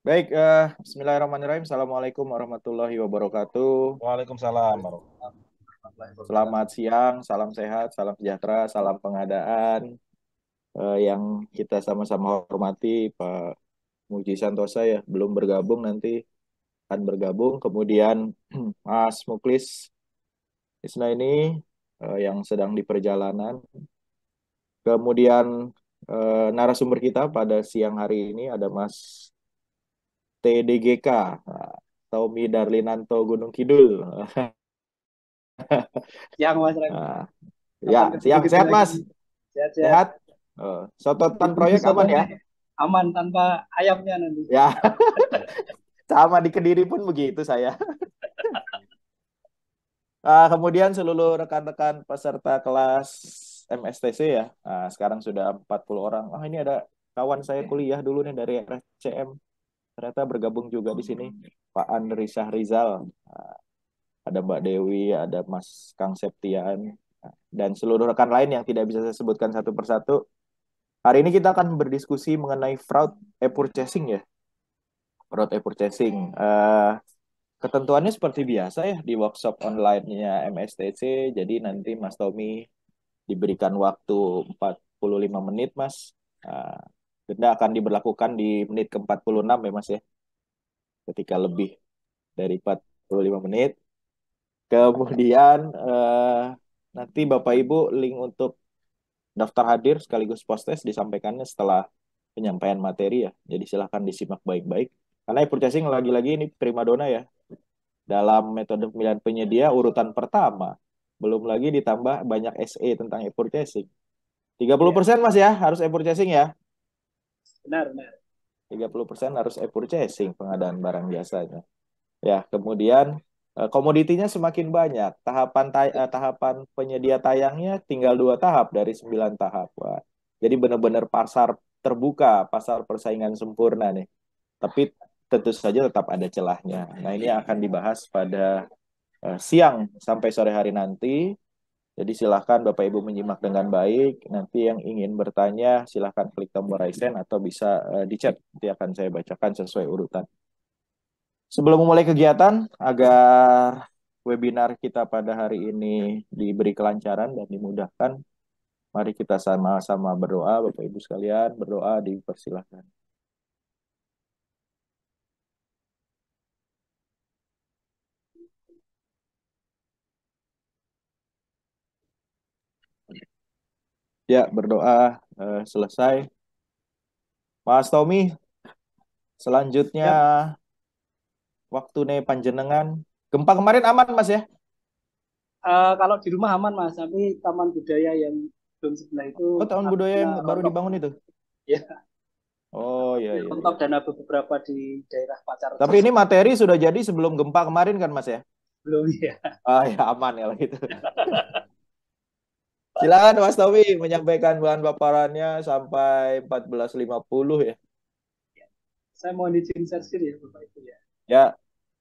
Baik, Bismillahirrahmanirrahim. Assalamualaikum warahmatullahi wabarakatuh. Waalaikumsalam warahmatullahi Selamat wabarakatuh. siang, salam sehat, salam sejahtera, salam pengadaan yang kita sama-sama hormati Pak Muji Santosa ya, belum bergabung nanti akan bergabung. Kemudian Mas Muklis Isna ini yang sedang di perjalanan. Kemudian narasumber kita pada siang hari ini ada Mas TDGK, Tommy Darlinanto Gunung Kidul. Siang Mas Rem, Nah, ya, kapan ketemu siang kita sehat lagi Mas, nih? Sehat-sehat. sehat. Sototan Ditunggu proyek soto aman ya? nih, aman tanpa ayamnya nanti. Ya, sama di Kediri pun begitu saya. Kemudian seluruh rekan-rekan peserta kelas MSTC ya, sekarang sudah 40 orang. Oh ini ada kawan saya kuliah dulu nih dari RSCM, ternyata bergabung juga di sini. Pak Andri Syahrizal, Nah, ada Mbak Dewi, ada Mas Kang Septian, dan seluruh rekan lain yang tidak bisa saya sebutkan satu persatu. Hari ini kita akan berdiskusi mengenai fraud e-purchasing ya, fraud e-purchasing. Ketentuannya seperti biasa ya di workshop online-nya MSTC. Jadi nanti Mas Tommy diberikan waktu 45 menit, Mas. Uh, Denda akan diberlakukan di menit ke-46 ya, Mas ya. Ketika lebih dari 45 menit. Kemudian nanti Bapak Ibu link untuk daftar hadir sekaligus post-test disampaikannya setelah penyampaian materi ya. Jadi silahkan disimak baik-baik. Karena e-purchasing lagi-lagi ini primadona ya. Dalam metode pemilihan penyedia urutan pertama. Belum lagi ditambah banyak SE tentang e-purchasing. tiga puluh Iya, persen Mas ya, harus e-purchasing ya. benar, benar. 30% harus e-purchasing pengadaan barang jasanya. Ya, kemudian komoditinya semakin banyak. Tahapan penyedia tayangnya tinggal 2 tahap dari 9 tahap. Wah, jadi benar-benar pasar terbuka, pasar persaingan sempurna nih. Tapi tentu saja tetap ada celahnya. Nah, ini akan dibahas pada siang sampai sore hari nanti. Jadi silahkan Bapak Ibu menyimak dengan baik. Nanti yang ingin bertanya silahkan klik tombol raise hand atau bisa di chat. Nanti akan saya bacakan sesuai urutan. Sebelum memulai kegiatan, agar webinar kita pada hari ini diberi kelancaran dan dimudahkan, mari kita sama-sama berdoa, Bapak Ibu sekalian, berdoa dipersilahkan. Ya, berdoa selesai. Mas Tommy, selanjutnya Siap. waktu nih panjenengan. Gempa kemarin aman, Mas ya? Kalau di rumah aman Mas, tapi Taman Budaya yang belum sebelah itu Oh, tahun budaya atapnya yang baru rontok. dibangun itu. Ya, Oh, iya, atapnya iya, rontok iya. dan ada beberapa di daerah Pacarjo Tapi ini materi sudah jadi sebelum gempa kemarin kan, Mas ya? belum ya. Ah, ya aman ya gitu. Silakan Mas Tawi menyampaikan bahan paparannya sampai 14.50 ya. Saya mohon izin share ya Bapak Ibu ya. Ya,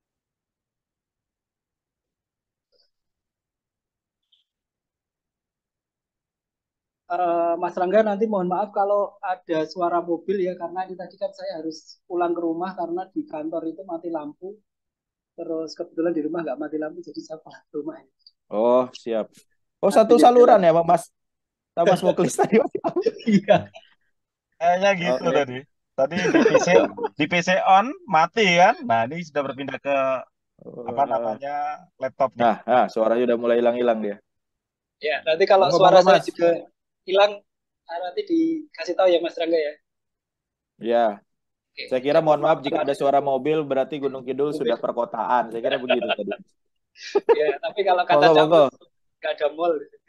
Mas Rangga nanti mohon maaf kalau ada suara mobil ya karena ini tadi kan saya harus pulang ke rumah karena di kantor itu mati lampu terus kebetulan di rumah nggak mati lampu jadi saya pulang ke rumah ya. oh siap. Oh Nanti satu saluran nyetir. ya Mas, sama Mas Muklis tadi Mas. Iya. Kayaknya gitu Oke. tadi. Tadi di PC on mati kan. Nah, ini sudah berpindah ke apa Eh, namanya laptopnya. Suaranya udah mulai hilang-hilang dia. Ya, nanti kalau Monggo, suara monggo saya Mas. juga hilang, nanti dikasih tahu ya Mas Rangga ya. Ya, Oke, saya kira saya mohon mohon maaf maaf jika kalau ada ada suara mobil berarti Gunung Kidul sudah mobil. perkotaan. Saya kira begitu tadi. Ya, tapi kalau kata Monggo, monggo. Campus nggak ada mall.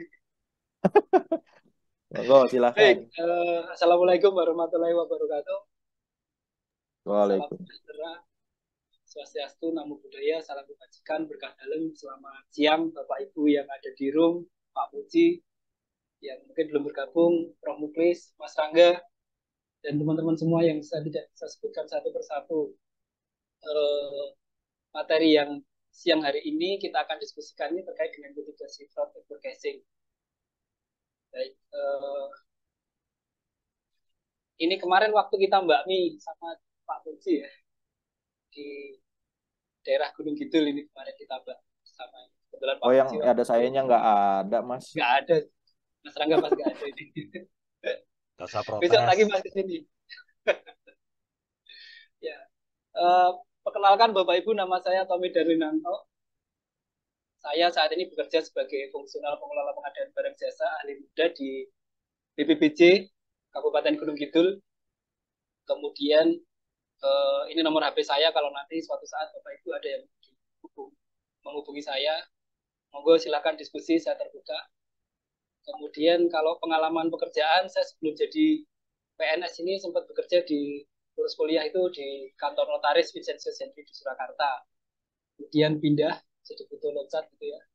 Monggo, Baik, silakan. Assalamualaikum warahmatullahi wabarakatuh. Salam Waalaikumsalam. sejahtera, swastiastu, namo buddhaya, salam kebajikan, berkah dalam. Selamat siang Bapak Ibu yang ada di room, Pak Puji, yang mungkin belum bergabung, Prof. Muklis, Mas Rangga, dan teman-teman semua yang saya tidak bisa sebutkan satu persatu. Eh, Materi yang siang hari ini kita akan diskusikan ini terkait dengan mitigasi fraud advertising. Baik, ini kemarin waktu kita Mbak Mi sama Pak Puji ya, di daerah Gunung Kidul ini kemarin ditabrak sama kebetulan Pak Oh, yang Puji waktu ada itu sayanya nggak ada, Mas. nggak ada. Mas Rangga pas nggak ada ini. Gak usah Besok protes. lagi Mas kesini. Ya, eh, perkenalkan Bapak Ibu, nama saya Tommy Darwinanto. Saya saat ini bekerja sebagai fungsional pengelola pengadaan barang jasa ahli muda di BPBJ Kabupaten Gunung Kidul. Kemudian ini nomor HP saya kalau nanti suatu saat Bapak Ibu ada yang menghubungi saya, monggo silakan diskusi, saya terbuka. Kemudian kalau pengalaman pekerjaan, saya sebelum jadi PNS ini sempat bekerja di lulus kuliah itu di kantor notaris Vincenzo Gentry di Surakarta. Kemudian pindah jadi butuh loncat gitu ya,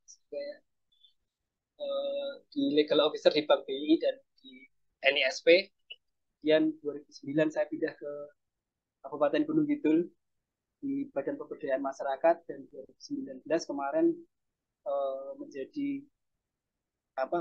di legal officer di Bank BI dan di NISP. Kemudian 2009 saya pindah ke Kabupaten Gunung Kidul di Badan Pemberdayaan Masyarakat, dan 2019 kemarin menjadi apa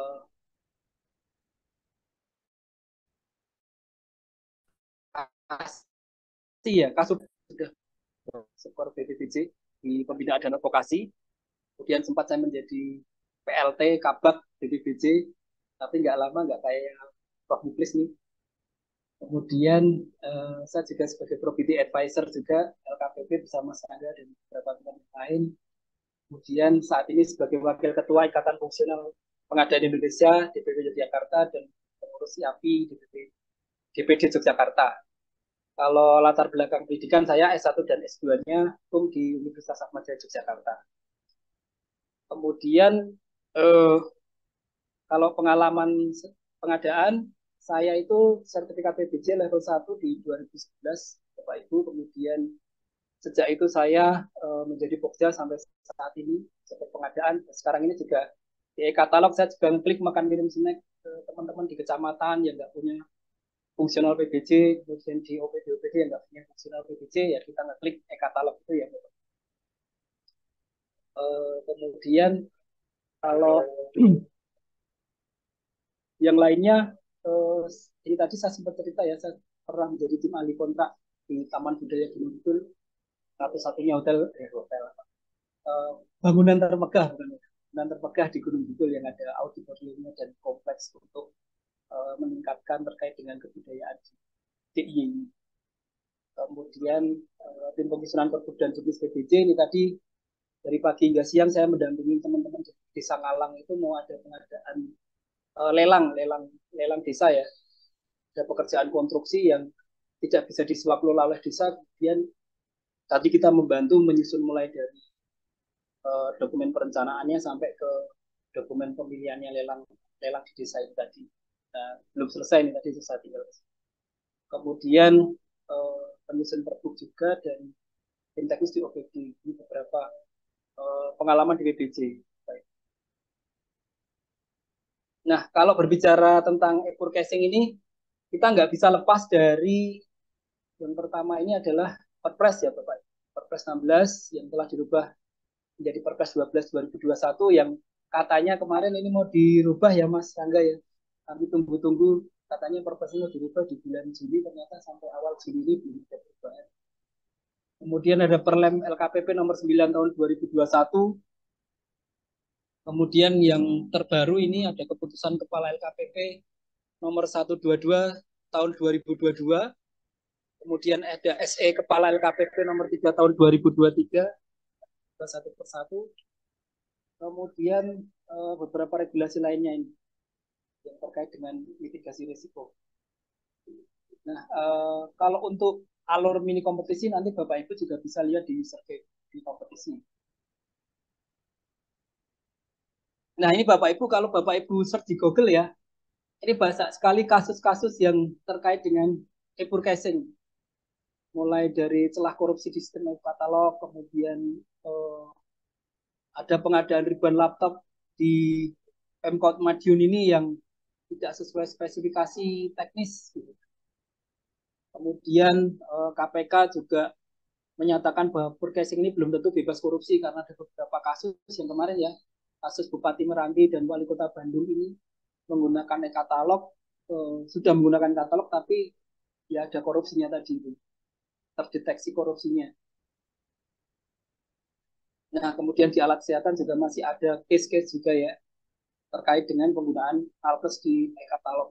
ya kasus sudah skor BPBJ di pembinaan dan advokasi. Kemudian sempat saya menjadi PLT Kabak BPBJ, tapi nggak lama, nggak kayak Prof. Muklis nih. Kemudian saya juga sebagai Probity Advisor juga LKPP bersama Sangga dan beberapa teman lain. Kemudian saat ini sebagai Wakil Ketua Ikatan Fungsional Pengadaan Indonesia DPP Yogyakarta dan pengurus IAPI DPD Yogyakarta. Kalau latar belakang pendidikan saya S1 dan S2-nya hukum di Universitas Atmajaya Yogyakarta. Kemudian kalau pengalaman pengadaan, saya itu sertifikat PBJ level 1 di 2011, Bapak Ibu. Kemudian sejak itu saya menjadi Pokja sampai saat ini sebagai pengadaan. Sekarang ini juga di e-katalog saya juga klik makan minum snack ke teman-teman di kecamatan yang nggak punya fungsional PBJ, kemudian di OPD yang nggak punya fungsional PBJ, ya kita ngeklik e-katalog itu ya. Kemudian kalau yang lainnya, ini tadi saya sempat cerita ya, saya pernah menjadi tim ahli kontrak di Taman Budaya Gunung Kidul, satu-satunya hotel bangunan termegah, bangunan termegah di Gunung Kidul yang ada auditoriumnya dan kompleks untuk meningkatkan terkait dengan kebudayaan DIY ini. Kemudian tim penyusunan pergub dan juknis PBJ ini tadi dari pagi hingga siang saya mendampingi teman-teman di Desa Ngalang, itu mau ada pengadaan lelang desa ya. Ada pekerjaan konstruksi yang tidak bisa disuap lola oleh desa, kemudian tadi kita membantu menyusun mulai dari dokumen perencanaannya sampai ke dokumen pemilihannya lelang di desa itu tadi. Nah, belum selesai ini tadi, selesai tinggal. Kemudian penyusun pergub juga dan tim teknis di OPD. Ini beberapa pengalaman di PBJ. Nah, kalau berbicara tentang e-forecasting ini, kita nggak bisa lepas dari yang pertama ini adalah Perpres ya Bapak. Perpres 16 yang telah dirubah menjadi Perpres 12 2021 yang katanya kemarin ini mau dirubah ya Mas Rangga ya. Kami tunggu-tunggu, katanya Perpres ini mau dirubah di bulan Juni, ternyata sampai awal Juni ini belum ada perubahan. Kemudian ada Perlem LKPP nomor 9 tahun 2021. Kemudian yang terbaru ini ada keputusan Kepala LKPP nomor 122 tahun 2022. Kemudian ada SE Kepala LKPP nomor 3 tahun 2023. Satu persatu. Kemudian beberapa regulasi lainnya ini yang terkait dengan mitigasi risiko. Nah, kalau untuk alur mini kompetisi nanti Bapak Ibu juga bisa lihat di survei di kompetisi. Nah, ini Bapak Ibu, kalau Bapak Ibu search di Google ya, ini banyak sekali kasus-kasus yang terkait dengan e-forecasting. Mulai dari celah korupsi di sistem katalog, kemudian ada pengadaan ribuan laptop di Pemkot Madiun ini yang tidak sesuai spesifikasi teknis. Kemudian KPK juga menyatakan bahwa forecasting ini belum tentu bebas korupsi karena ada beberapa kasus yang kemarin ya, kasus Bupati Meranti dan Wali Kota Bandung ini menggunakan e-katalog, sudah menggunakan katalog tapi ya ada korupsinya tadi itu, terdeteksi korupsinya. Nah, kemudian di alat kesehatan juga masih ada case-case juga ya terkait dengan penggunaan alkes di e-katalog.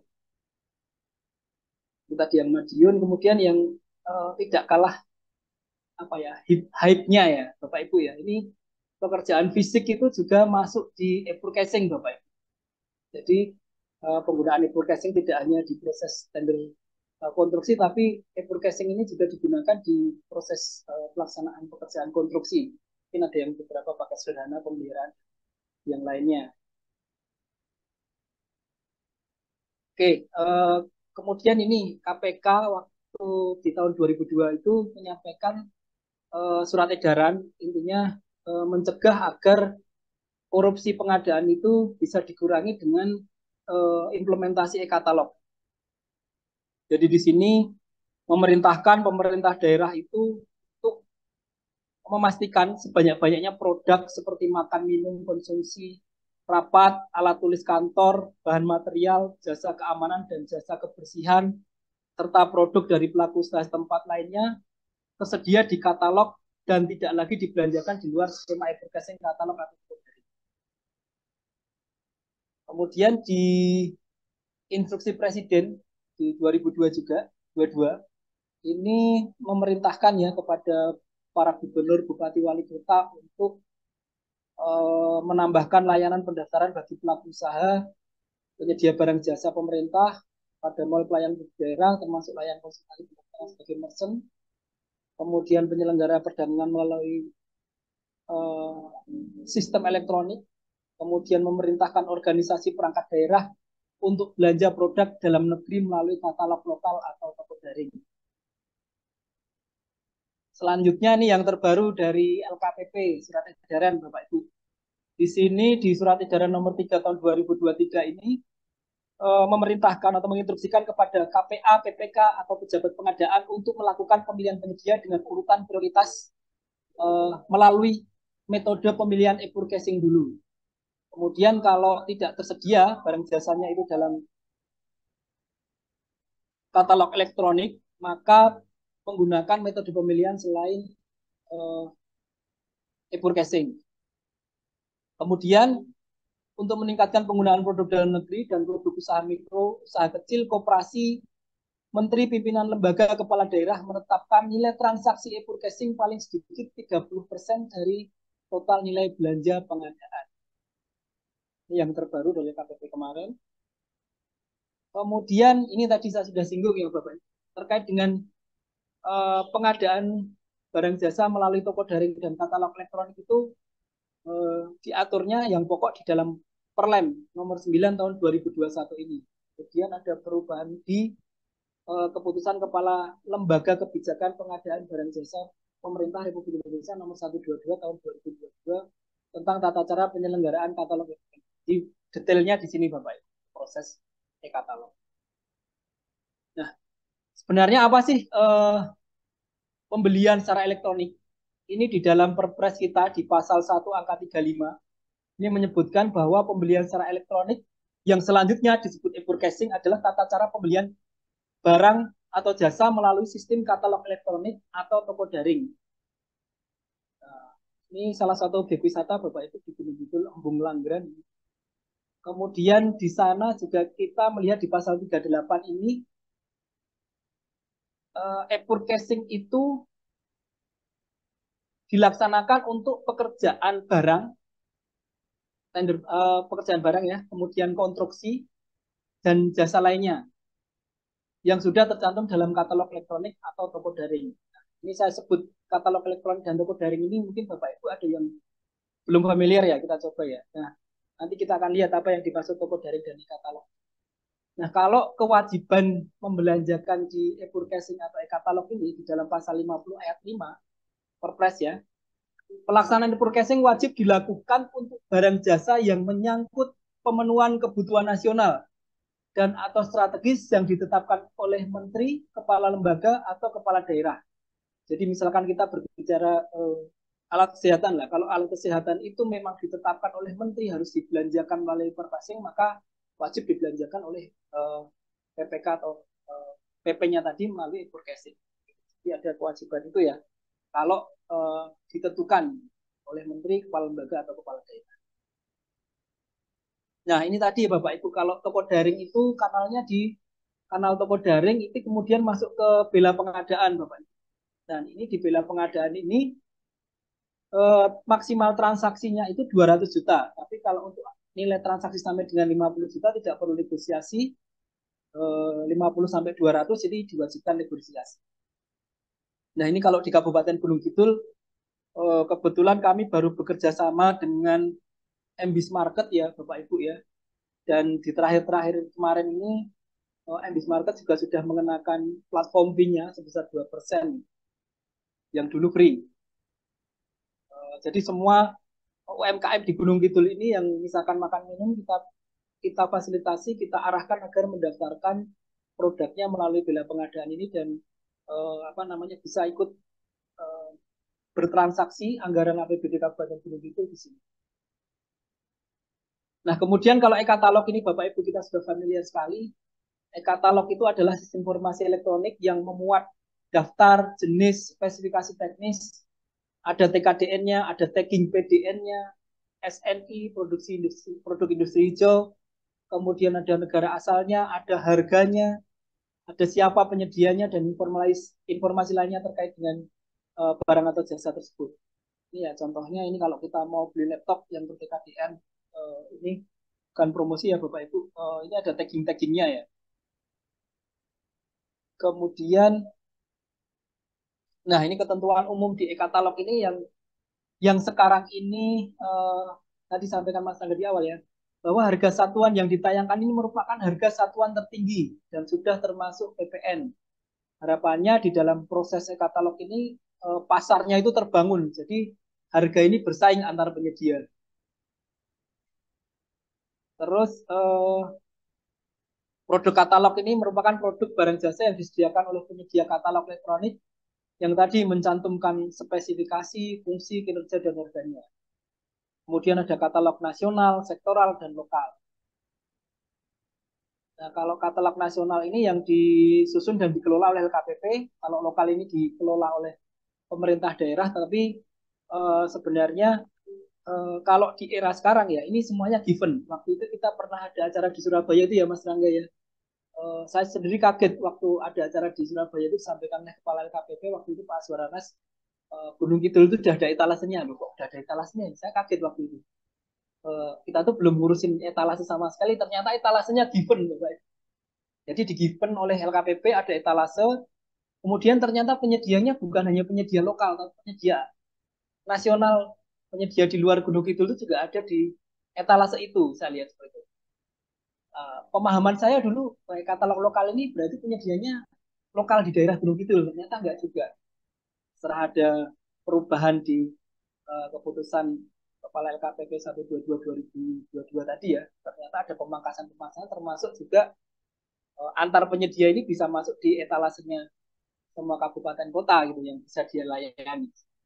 Itu tadi yang Madiun, kemudian yang tidak kalah apa ya hype-nya ya Bapak Ibu ya. Ini pekerjaan fisik itu juga masuk di e-forecasting Bapak Ibu. Jadi penggunaan e-forecasting tidak hanya di proses tender konstruksi, tapi e-forecasting ini juga digunakan di proses pelaksanaan pekerjaan konstruksi. Mungkin ada yang beberapa pakai sederhana, pemeliharaan yang lainnya. Oke, kemudian ini KPK waktu di tahun 2002 itu menyampaikan surat edaran, intinya mencegah agar korupsi pengadaan itu bisa dikurangi dengan implementasi e-katalog. Jadi di sini memerintahkan pemerintah daerah itu untuk memastikan sebanyak-banyaknya produk seperti makan, minum, konsumsi, rapat, alat tulis kantor, bahan material, jasa keamanan, dan jasa kebersihan, serta produk dari pelaku usaha setempat lainnya tersedia di katalog dan tidak lagi dibelanjakan di luar skema e-forecasting katalog atau dari. Kemudian di instruksi Presiden di 2002 juga, 22, ini memerintahkan ya kepada para gubernur, bupati, wali kota untuk menambahkan layanan pendaftaran bagi pelaku usaha, penyedia barang jasa pemerintah pada mall pelayanan daerah, termasuk layanan konsultasi pendaftaran sebagai merchant, kemudian penyelenggara perdagangan melalui sistem elektronik, kemudian memerintahkan organisasi perangkat daerah untuk belanja produk dalam negeri melalui katalog lokal atau toko daring. Selanjutnya nih yang terbaru dari LKPP, Surat Edaran Bapak Ibu. Di sini di Surat Edaran nomor 3 tahun 2023 ini memerintahkan atau menginstruksikan kepada KPA, PPK atau pejabat pengadaan untuk melakukan pemilihan penyedia dengan urutan prioritas melalui metode pemilihan e-forecasting dulu. Kemudian kalau tidak tersedia barang jasanya itu dalam katalog elektronik, maka menggunakan metode pemilihan selain e-forecasting. Kemudian untuk meningkatkan penggunaan produk dalam negeri dan produk usaha mikro, usaha kecil, koperasi, Menteri Pimpinan Lembaga Kepala Daerah menetapkan nilai transaksi e-forecasting paling sedikit 30% dari total nilai belanja pengadaan. Ini yang terbaru dari KPP kemarin. Kemudian ini tadi saya sudah singgung ya Bapak, terkait dengan pengadaan barang jasa melalui toko daring dan katalog elektronik itu diaturnya yang pokok di dalam Perlem nomor 9 tahun 2021 ini. Kemudian ada perubahan di keputusan Kepala Lembaga Kebijakan Pengadaan Barang Jasa Pemerintah Republik Indonesia nomor 122 tahun 2022 tentang tata cara penyelenggaraan katalog elektronik. Di detailnya di sini Bapak Ibu, proses e-katalog. Nah, sebenarnya apa sih pembelian secara elektronik? Ini di dalam Perpres kita di pasal 1 angka 35 ini menyebutkan bahwa pembelian secara elektronik yang selanjutnya disebut e-forecasting adalah tata cara pembelian barang atau jasa melalui sistem katalog elektronik atau toko daring. Nah, ini salah satu objek wisata Bapak Ibu di Gunung Kidul, Embung Langgran. Kemudian di sana juga kita melihat di pasal 38 ini e-forecasting itu dilaksanakan untuk pekerjaan barang, tender, pekerjaan barang ya, kemudian konstruksi dan jasa lainnya yang sudah tercantum dalam katalog elektronik atau toko daring. Nah, ini saya sebut katalog elektronik dan toko daring ini mungkin Bapak Ibu ada yang belum familiar ya, kita coba ya. Nah, nanti kita akan lihat apa yang dimaksud toko daring dan katalog. Nah, kalau kewajiban membelanjakan di e-forecasting atau e-katalog ini di dalam pasal 50 ayat 5 Perpres ya, pelaksanaan e-forecasting wajib dilakukan untuk barang jasa yang menyangkut pemenuhan kebutuhan nasional dan atau strategis yang ditetapkan oleh menteri, kepala lembaga, atau kepala daerah. Jadi misalkan kita berbicara alat kesehatan lah, kalau alat kesehatan itu memang ditetapkan oleh menteri harus dibelanjakan melalui perpasing, maka wajib dibelanjakan oleh PPK atau PP-nya tadi melalui forecasting. Jadi ada kewajiban itu ya. Kalau ditentukan oleh menteri, kepala lembaga atau kepala daerah. Nah, ini tadi Bapak Ibu, kalau toko daring itu kanalnya di kanal toko daring itu kemudian masuk ke bela pengadaan Bapak Ibu. Dan ini di bela pengadaan ini maksimal transaksinya itu 200 juta. Tapi kalau untuk nilai transaksi sampai dengan 50 juta tidak perlu negosiasi. 50 sampai 200 ini diwajibkan negosiasi. Nah, ini kalau di Kabupaten Gunung Kidul kebetulan kami baru bekerja sama dengan MBIS Market ya Bapak Ibu ya. Dan di terakhir-terakhir kemarin ini MBIS Market juga sudah mengenakan platform fee-nya sebesar 2% yang dulu free. Jadi semua UMKM di Gunung Kidul ini yang misalkan makan minum kita fasilitasi, kita arahkan agar mendaftarkan produknya melalui bela pengadaan ini dan bisa ikut bertransaksi anggaran APBD Kabupaten Gunung Kidul di sini. Nah, kemudian kalau e-katalog ini Bapak Ibu kita sudah familiar sekali. E-katalog itu adalah sistem informasi elektronik yang memuat daftar, jenis, spesifikasi teknis, ada TKDN-nya, ada tagging PDN-nya, SNI, produk industri hijau, kemudian ada negara asalnya, ada harganya, ada siapa penyedianya, dan informasi lainnya terkait dengan barang atau jasa tersebut. Ini ya contohnya, ini kalau kita mau beli laptop yang ber-TKDN, ini bukan promosi ya Bapak Ibu, ini ada tagging-taggingnya ya. Kemudian, nah ini ketentuan umum di e-katalog ini yang sekarang ini tadi sampaikan Mas Angga di awal ya, bahwa harga satuan yang ditayangkan ini merupakan harga satuan tertinggi dan sudah termasuk PPN. Harapannya di dalam proses e-katalog ini pasarnya itu terbangun, jadi harga ini bersaing antar penyedia. Terus produk katalog ini merupakan produk barang jasa yang disediakan oleh penyedia katalog elektronik yang tadi mencantumkan spesifikasi, fungsi, kinerja, dan harganya. Kemudian ada katalog nasional, sektoral, dan lokal. Nah, kalau katalog nasional ini yang disusun dan dikelola oleh LKPP, kalau lokal ini dikelola oleh pemerintah daerah, tapi sebenarnya kalau di era sekarang ya, ini semuanya given. Waktu itu kita pernah ada acara di Surabaya itu ya Mas Rangga ya. Saya sendiri kaget waktu ada acara di Surabaya itu disampaikan oleh Kepala LKPP waktu itu Pak Aswaranas, Gunung Kidul itu sudah ada etalasenya loh, kok sudah ada etalasenya. Saya kaget waktu itu. Kita tuh belum ngurusin etalase sama sekali, ternyata etalasenya given loh, Pak. Jadi di given oleh LKPP ada etalase, kemudian ternyata penyedianya bukan hanya penyedia lokal, tapi penyedia nasional, penyedia di luar Gunung Kidul itu juga ada di etalase itu, saya lihat seperti itu. Pemahaman saya dulu katalog lokal ini berarti penyedianya lokal di daerah Gunung Kidul, ternyata enggak juga. Setelah ada perubahan di keputusan Kepala LKPP 122/2022 tadi ya, ternyata ada pemangkasan-pemangkasan termasuk juga antar penyedia ini bisa masuk di etalasenya semua kabupaten kota gitu yang bisa dia layani.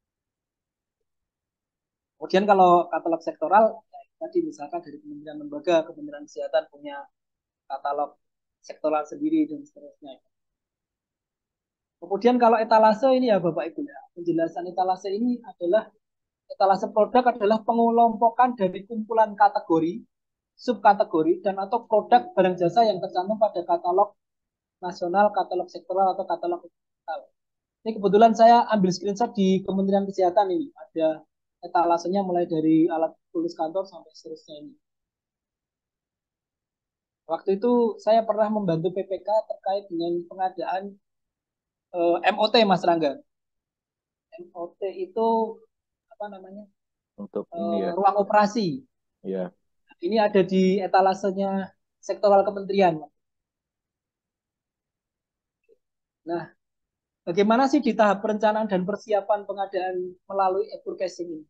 Kemudian kalau katalog sektoral, ya, tadi misalkan dari Kementerian Lembaga, Kementerian Kesehatan punya katalog sektoral sendiri dan seterusnya. Kemudian kalau etalase ini ya Bapak Ibu ya, penjelasan etalase ini adalah etalase produk adalah pengelompokan dari kumpulan kategori, subkategori, dan atau produk barang jasa yang tercantum pada katalog nasional, katalog sektoral, atau katalog digital. Ini kebetulan saya ambil screenshot di Kementerian Kesehatan ini. Ada etalasenya mulai dari alat tulis kantor sampai seterusnya ini. Waktu itu saya pernah membantu PPK terkait dengan pengadaan MOT Mas Rangga. MOT itu apa namanya? Untuk ini ya. Ruang operasi. Iya. Ini ada di etalasenya sektoral kementerian. Nah, bagaimana sih di tahap perencanaan dan persiapan pengadaan melalui e-forecasting ini?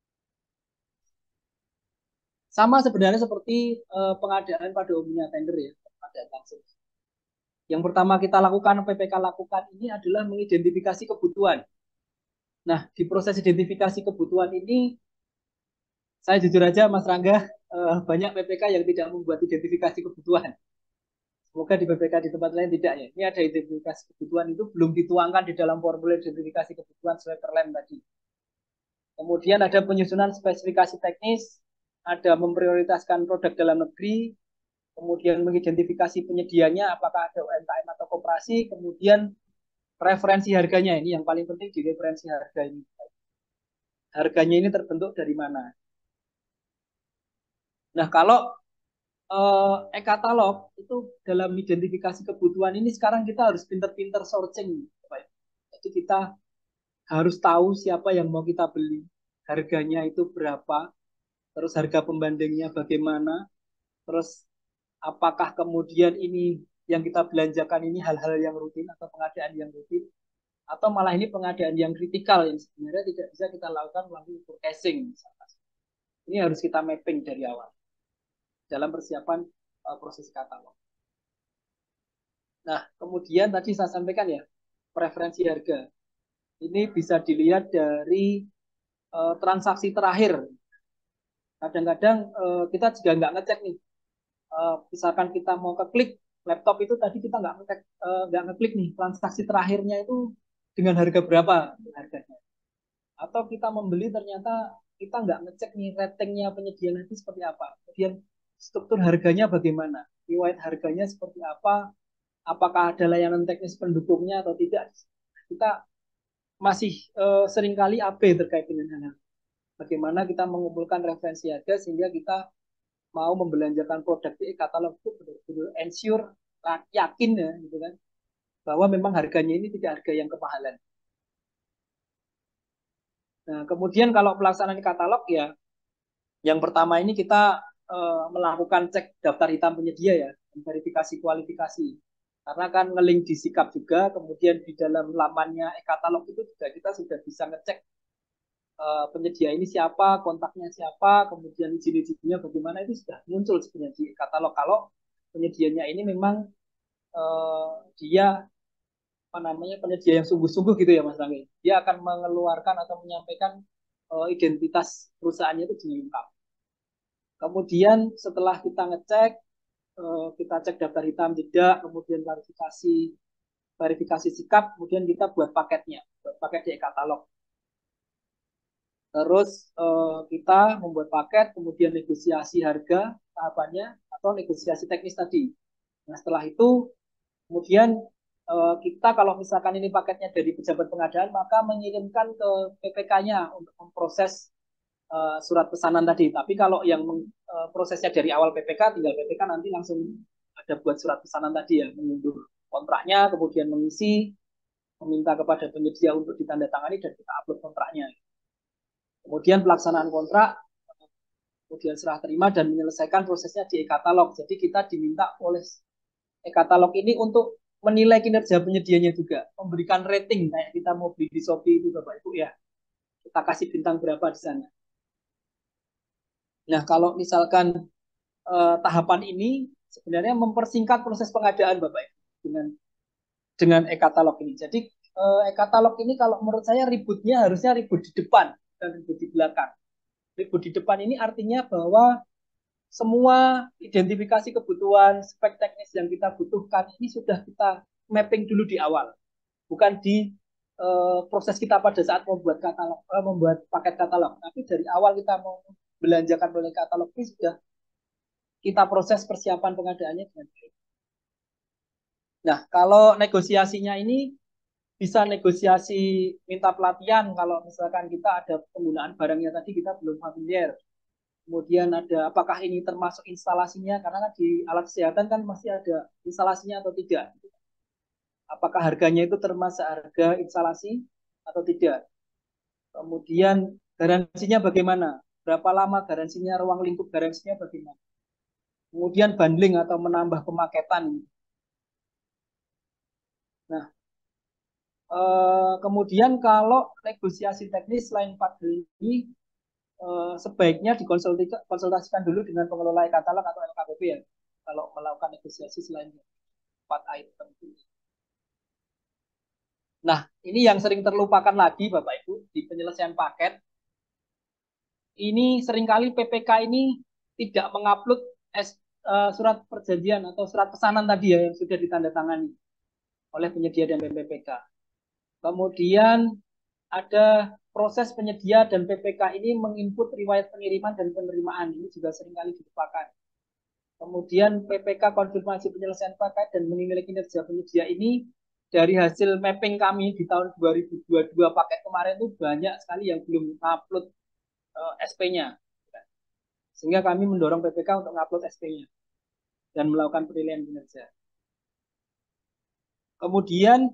Sama sebenarnya seperti pengadaan pada umumnya tender ya, pengadaan langsung. Yang pertama kita lakukan, PPK lakukan ini adalah mengidentifikasi kebutuhan. Nah, di proses identifikasi kebutuhan ini, saya jujur aja Mas Rangga, banyak PPK yang tidak membuat identifikasi kebutuhan. Semoga di PPK di tempat lain tidak ya. Ini ada identifikasi kebutuhan itu belum dituangkan di dalam formulir identifikasi kebutuhan sesuai perlem tadi. Kemudian ada penyusunan spesifikasi teknis, ada memprioritaskan produk dalam negeri, kemudian mengidentifikasi penyedianya, apakah ada UMKM atau koperasi, kemudian referensi harganya, ini yang paling penting di referensi harga ini. Harganya ini terbentuk dari mana? Nah, kalau e-katalog itu dalam identifikasi kebutuhan ini sekarang kita harus pinter-pinter sourcing. Jadi kita harus tahu siapa yang mau kita beli, harganya itu berapa, terus harga pembandingnya bagaimana, terus apakah kemudian ini yang kita belanjakan ini hal-hal yang rutin atau pengadaan yang rutin, atau malah ini pengadaan yang kritikal yang sebenarnya tidak bisa kita lakukan melalui forecasting. Ini harus kita mapping dari awal dalam persiapan proses katalog. Nah, kemudian tadi saya sampaikan ya, preferensi harga. Ini bisa dilihat dari transaksi terakhir. Kadang-kadang kita juga nggak ngecek nih. Misalkan kita mau ke klik laptop itu tadi kita nggak ngeklik nih transaksi terakhirnya itu dengan harga berapa harganya. Atau kita membeli ternyata kita nggak ngecek nih ratingnya penyedia nanti seperti apa. Kemudian struktur harganya bagaimana, riwayat harganya seperti apa, apakah ada layanan teknis pendukungnya atau tidak. Kita masih seringkali AB terkait dengan hal-hal. Bagaimana kita mengumpulkan referensi harga sehingga kita mau membelanjakan produk di katalog itu betul-betul ensure, yakin ya, gitu kan, bahwa memang harganya ini tidak harga yang kemahalan. Nah, kemudian kalau pelaksanaan katalog ya, yang pertama ini kita melakukan cek daftar hitam penyedia ya, verifikasi kualifikasi. Karena kan ngelink di sikap juga, kemudian di dalam lamannya e-katalog itu juga kita sudah bisa ngecek penyedia ini siapa, kontaknya siapa, kemudian izin-izinnya bagaimana, itu sudah muncul sebenarnya di e-katalog. Kalau penyedianya ini memang dia apa namanya penyedia yang sungguh-sungguh gitu ya Mas Rangga. Dia akan mengeluarkan atau menyampaikan identitas perusahaannya itu diungkap. Kemudian setelah kita ngecek, kita cek daftar hitam tidak, kemudian verifikasi sikap, kemudian kita buat paketnya, buat paket di e-katalog. Terus kita membuat paket, kemudian negosiasi harga tahapannya atau negosiasi teknis tadi. Nah setelah itu kemudian kita kalau misalkan ini paketnya dari pejabat pengadaan maka mengirimkan ke PPK-nya untuk memproses surat pesanan tadi. Tapi kalau yang prosesnya dari awal PPK, tinggal PPK nanti langsung ada buat surat pesanan tadi ya, mengunduh kontraknya, kemudian mengisi, meminta kepada penyedia untuk ditandatangani dan kita upload kontraknya. Kemudian pelaksanaan kontrak, kemudian serah terima dan menyelesaikan prosesnya di e-katalog. Jadi kita diminta oleh e-katalog ini untuk menilai kinerja penyedianya juga, memberikan rating kayak kita mau beli di Shopee itu Bapak Ibu ya. Kita kasih bintang berapa di sana. Nah, kalau misalkan tahapan ini sebenarnya mempersingkat proses pengadaan Bapak Ibu dengan e-katalog ini. Jadi e-katalog ini kalau menurut saya ributnya harusnya ribut di depan dan ribut di belakang. Ribut di depan ini artinya bahwa semua identifikasi kebutuhan, spek teknis yang kita butuhkan ini sudah kita mapping dulu di awal. Bukan di proses kita pada saat membuat katalog, membuat paket katalog. Tapi dari awal kita mau belanjakan oleh katalog ini sudah kita proses persiapan pengadaannya dengan baik. Nah, kalau negosiasinya ini bisa negosiasi minta pelatihan kalau misalkan kita ada penggunaan barangnya tadi kita belum familiar. Kemudian ada apakah ini termasuk instalasinya, karena kan di alat kesehatan kan masih ada instalasinya atau tidak. Apakah harganya itu termasuk harga instalasi atau tidak. Kemudian garansinya bagaimana, berapa lama garansinya, ruang lingkup garansinya bagaimana. Kemudian bundling atau menambah pemaketan. Nah, kemudian kalau negosiasi teknis selain 4 hal ini, sebaiknya dikonsultasikan dulu dengan pengelola e-katalog atau LKPP ya, kalau melakukan negosiasi selain 4 item ini. Nah, ini yang sering terlupakan lagi Bapak Ibu di penyelesaian paket. Ini seringkali PPK ini tidak mengupload surat perjanjian atau surat pesanan tadi ya yang sudah ditandatangani oleh penyedia dan PPK. Kemudian ada proses penyedia dan PPK ini menginput riwayat pengiriman dan penerimaan. Ini juga seringkali dilupakan. Kemudian PPK konfirmasi penyelesaian paket dan menilai kinerja penyedia ini dari hasil mapping kami di tahun 2022 paket kemarin itu banyak sekali yang belum upload SP-nya. Sehingga kami mendorong PPK untuk upload SP-nya dan melakukan penilaian kinerja. Kemudian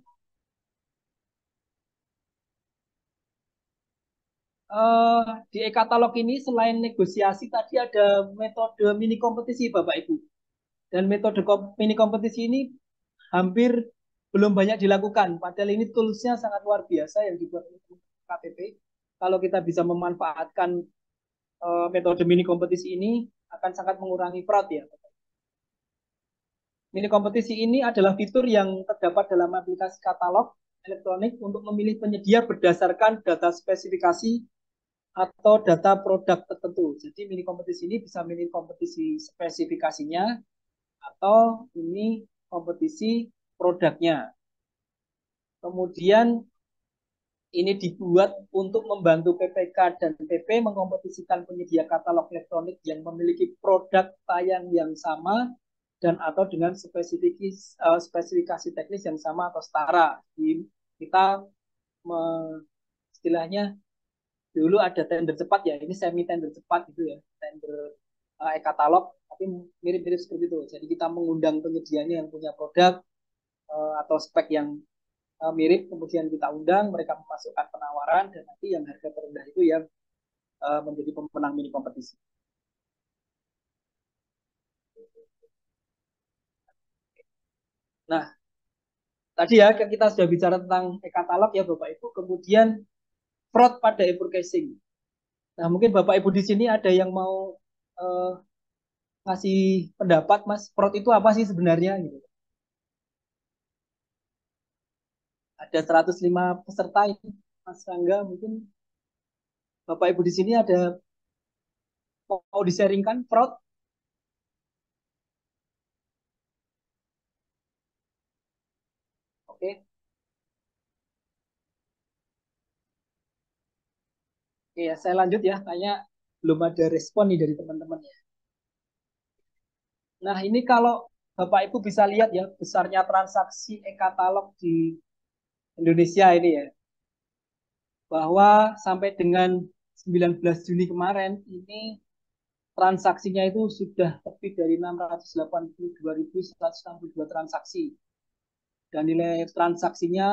di e-katalog ini selain negosiasi tadi ada metode mini kompetisi Bapak Ibu. Dan metode mini kompetisi ini hampir belum banyak dilakukan. Padahal ini toolsnya sangat luar biasa yang dibuat oleh KPP. Kalau kita bisa memanfaatkan metode mini kompetisi ini akan sangat mengurangi fraud ya. Mini kompetisi ini adalah fitur yang terdapat dalam aplikasi katalog elektronik untuk memilih penyedia berdasarkan data spesifikasi atau data produk tertentu. Jadi mini kompetisi ini bisa mini kompetisi spesifikasinya atau ini kompetisi produknya. Kemudian ini dibuat untuk membantu PPK dan PP mengkompetisikan penyedia katalog elektronik yang memiliki produk tayang yang sama dan atau dengan spesifikasi teknis yang sama atau setara. Jadi, kita istilahnya dulu ada tender cepat ya, ini semi tender cepat gitu ya, tender e-katalog, tapi mirip-mirip seperti itu. Jadi kita mengundang penyedianya yang punya produk atau spek yang mirip, kemudian kita undang, mereka memasukkan penawaran, dan nanti yang harga terendah itu yang menjadi pemenang mini kompetisi. Nah, tadi ya kita sudah bicara tentang e-katalog ya Bapak Ibu, kemudian fraud pada e-purchasing. Nah, mungkin Bapak Ibu di sini ada yang mau ngasih pendapat, Mas, fraud itu apa sih sebenarnya gitu. Ada 105 peserta ini, Mas Rangga, mungkin Bapak Ibu di sini ada mau di-sharingkan fraud? Oke. Oke, ya, saya lanjut ya, kayaknya belum ada respon nih dari teman-teman ya. Nah, ini kalau Bapak Ibu bisa lihat ya, besarnya transaksi e-katalog di Indonesia ini ya, bahwa sampai dengan 19 Juni kemarin, ini transaksinya itu sudah lebih dari 682.162 transaksi. Dan nilai transaksinya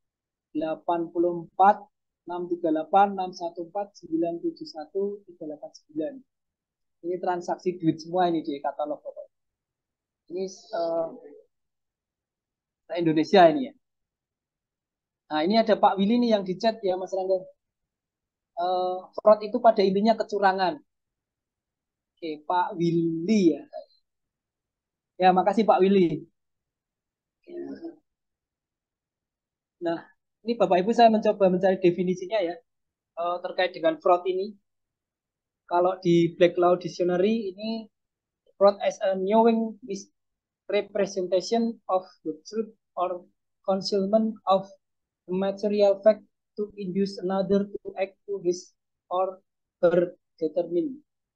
84.638.614.971.389. Ini transaksi duit semua ini di katalog Bapak. Ini Indonesia ini ya. Nah, ini ada Pak Willy nih yang di chat ya Mas Rangga. Fraud itu pada intinya kecurangan. Oke, Pak Willy ya. Ya, makasih Pak Willy. Nah, ini Bapak Ibu saya mencoba mencari definisinya ya terkait dengan fraud ini. Kalau di Black Law Dictionary ini fraud as a knowing misrepresentation of the truth or concealment of the material fact to induce another to act to his or her determine.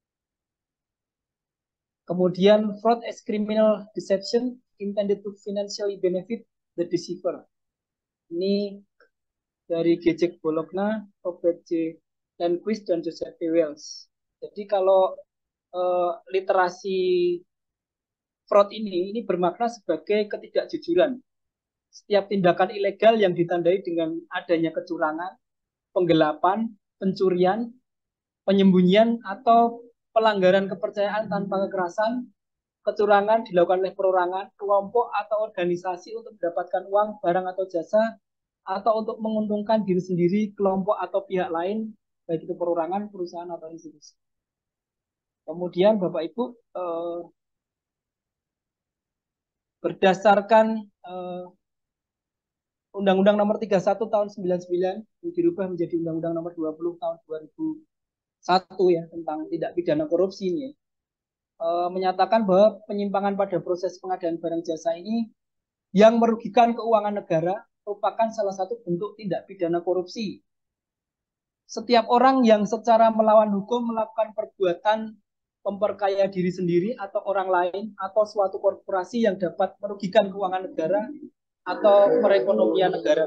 Kemudian fraud as criminal deception intended to financially benefit the deceiver. Ini dari Gejek Bologna, Robert J. Lundquist, dan Joseph P. Wells. Jadi kalau literasi fraud ini bermakna sebagai ketidakjujuran. Setiap tindakan ilegal yang ditandai dengan adanya kecurangan, penggelapan, pencurian, penyembunyian, atau pelanggaran kepercayaan tanpa kekerasan, kecurangan dilakukan oleh perorangan, kelompok, atau organisasi untuk mendapatkan uang, barang, atau jasa, atau untuk menguntungkan diri sendiri, kelompok, atau pihak lain, baik itu perorangan, perusahaan, atau institusi. Kemudian Bapak Ibu, berdasarkan Undang-Undang Nomor 31 Tahun 99 yang dirubah menjadi Undang-Undang Nomor 20 Tahun 2001 ya tentang tindak pidana korupsi ini menyatakan bahwa penyimpangan pada proses pengadaan barang jasa ini yang merugikan keuangan negara merupakan salah satu bentuk tindak pidana korupsi setiap orang yang secara melawan hukum melakukan perbuatan memperkaya diri sendiri atau orang lain atau suatu korporasi yang dapat merugikan keuangan negara atau perekonomian negara.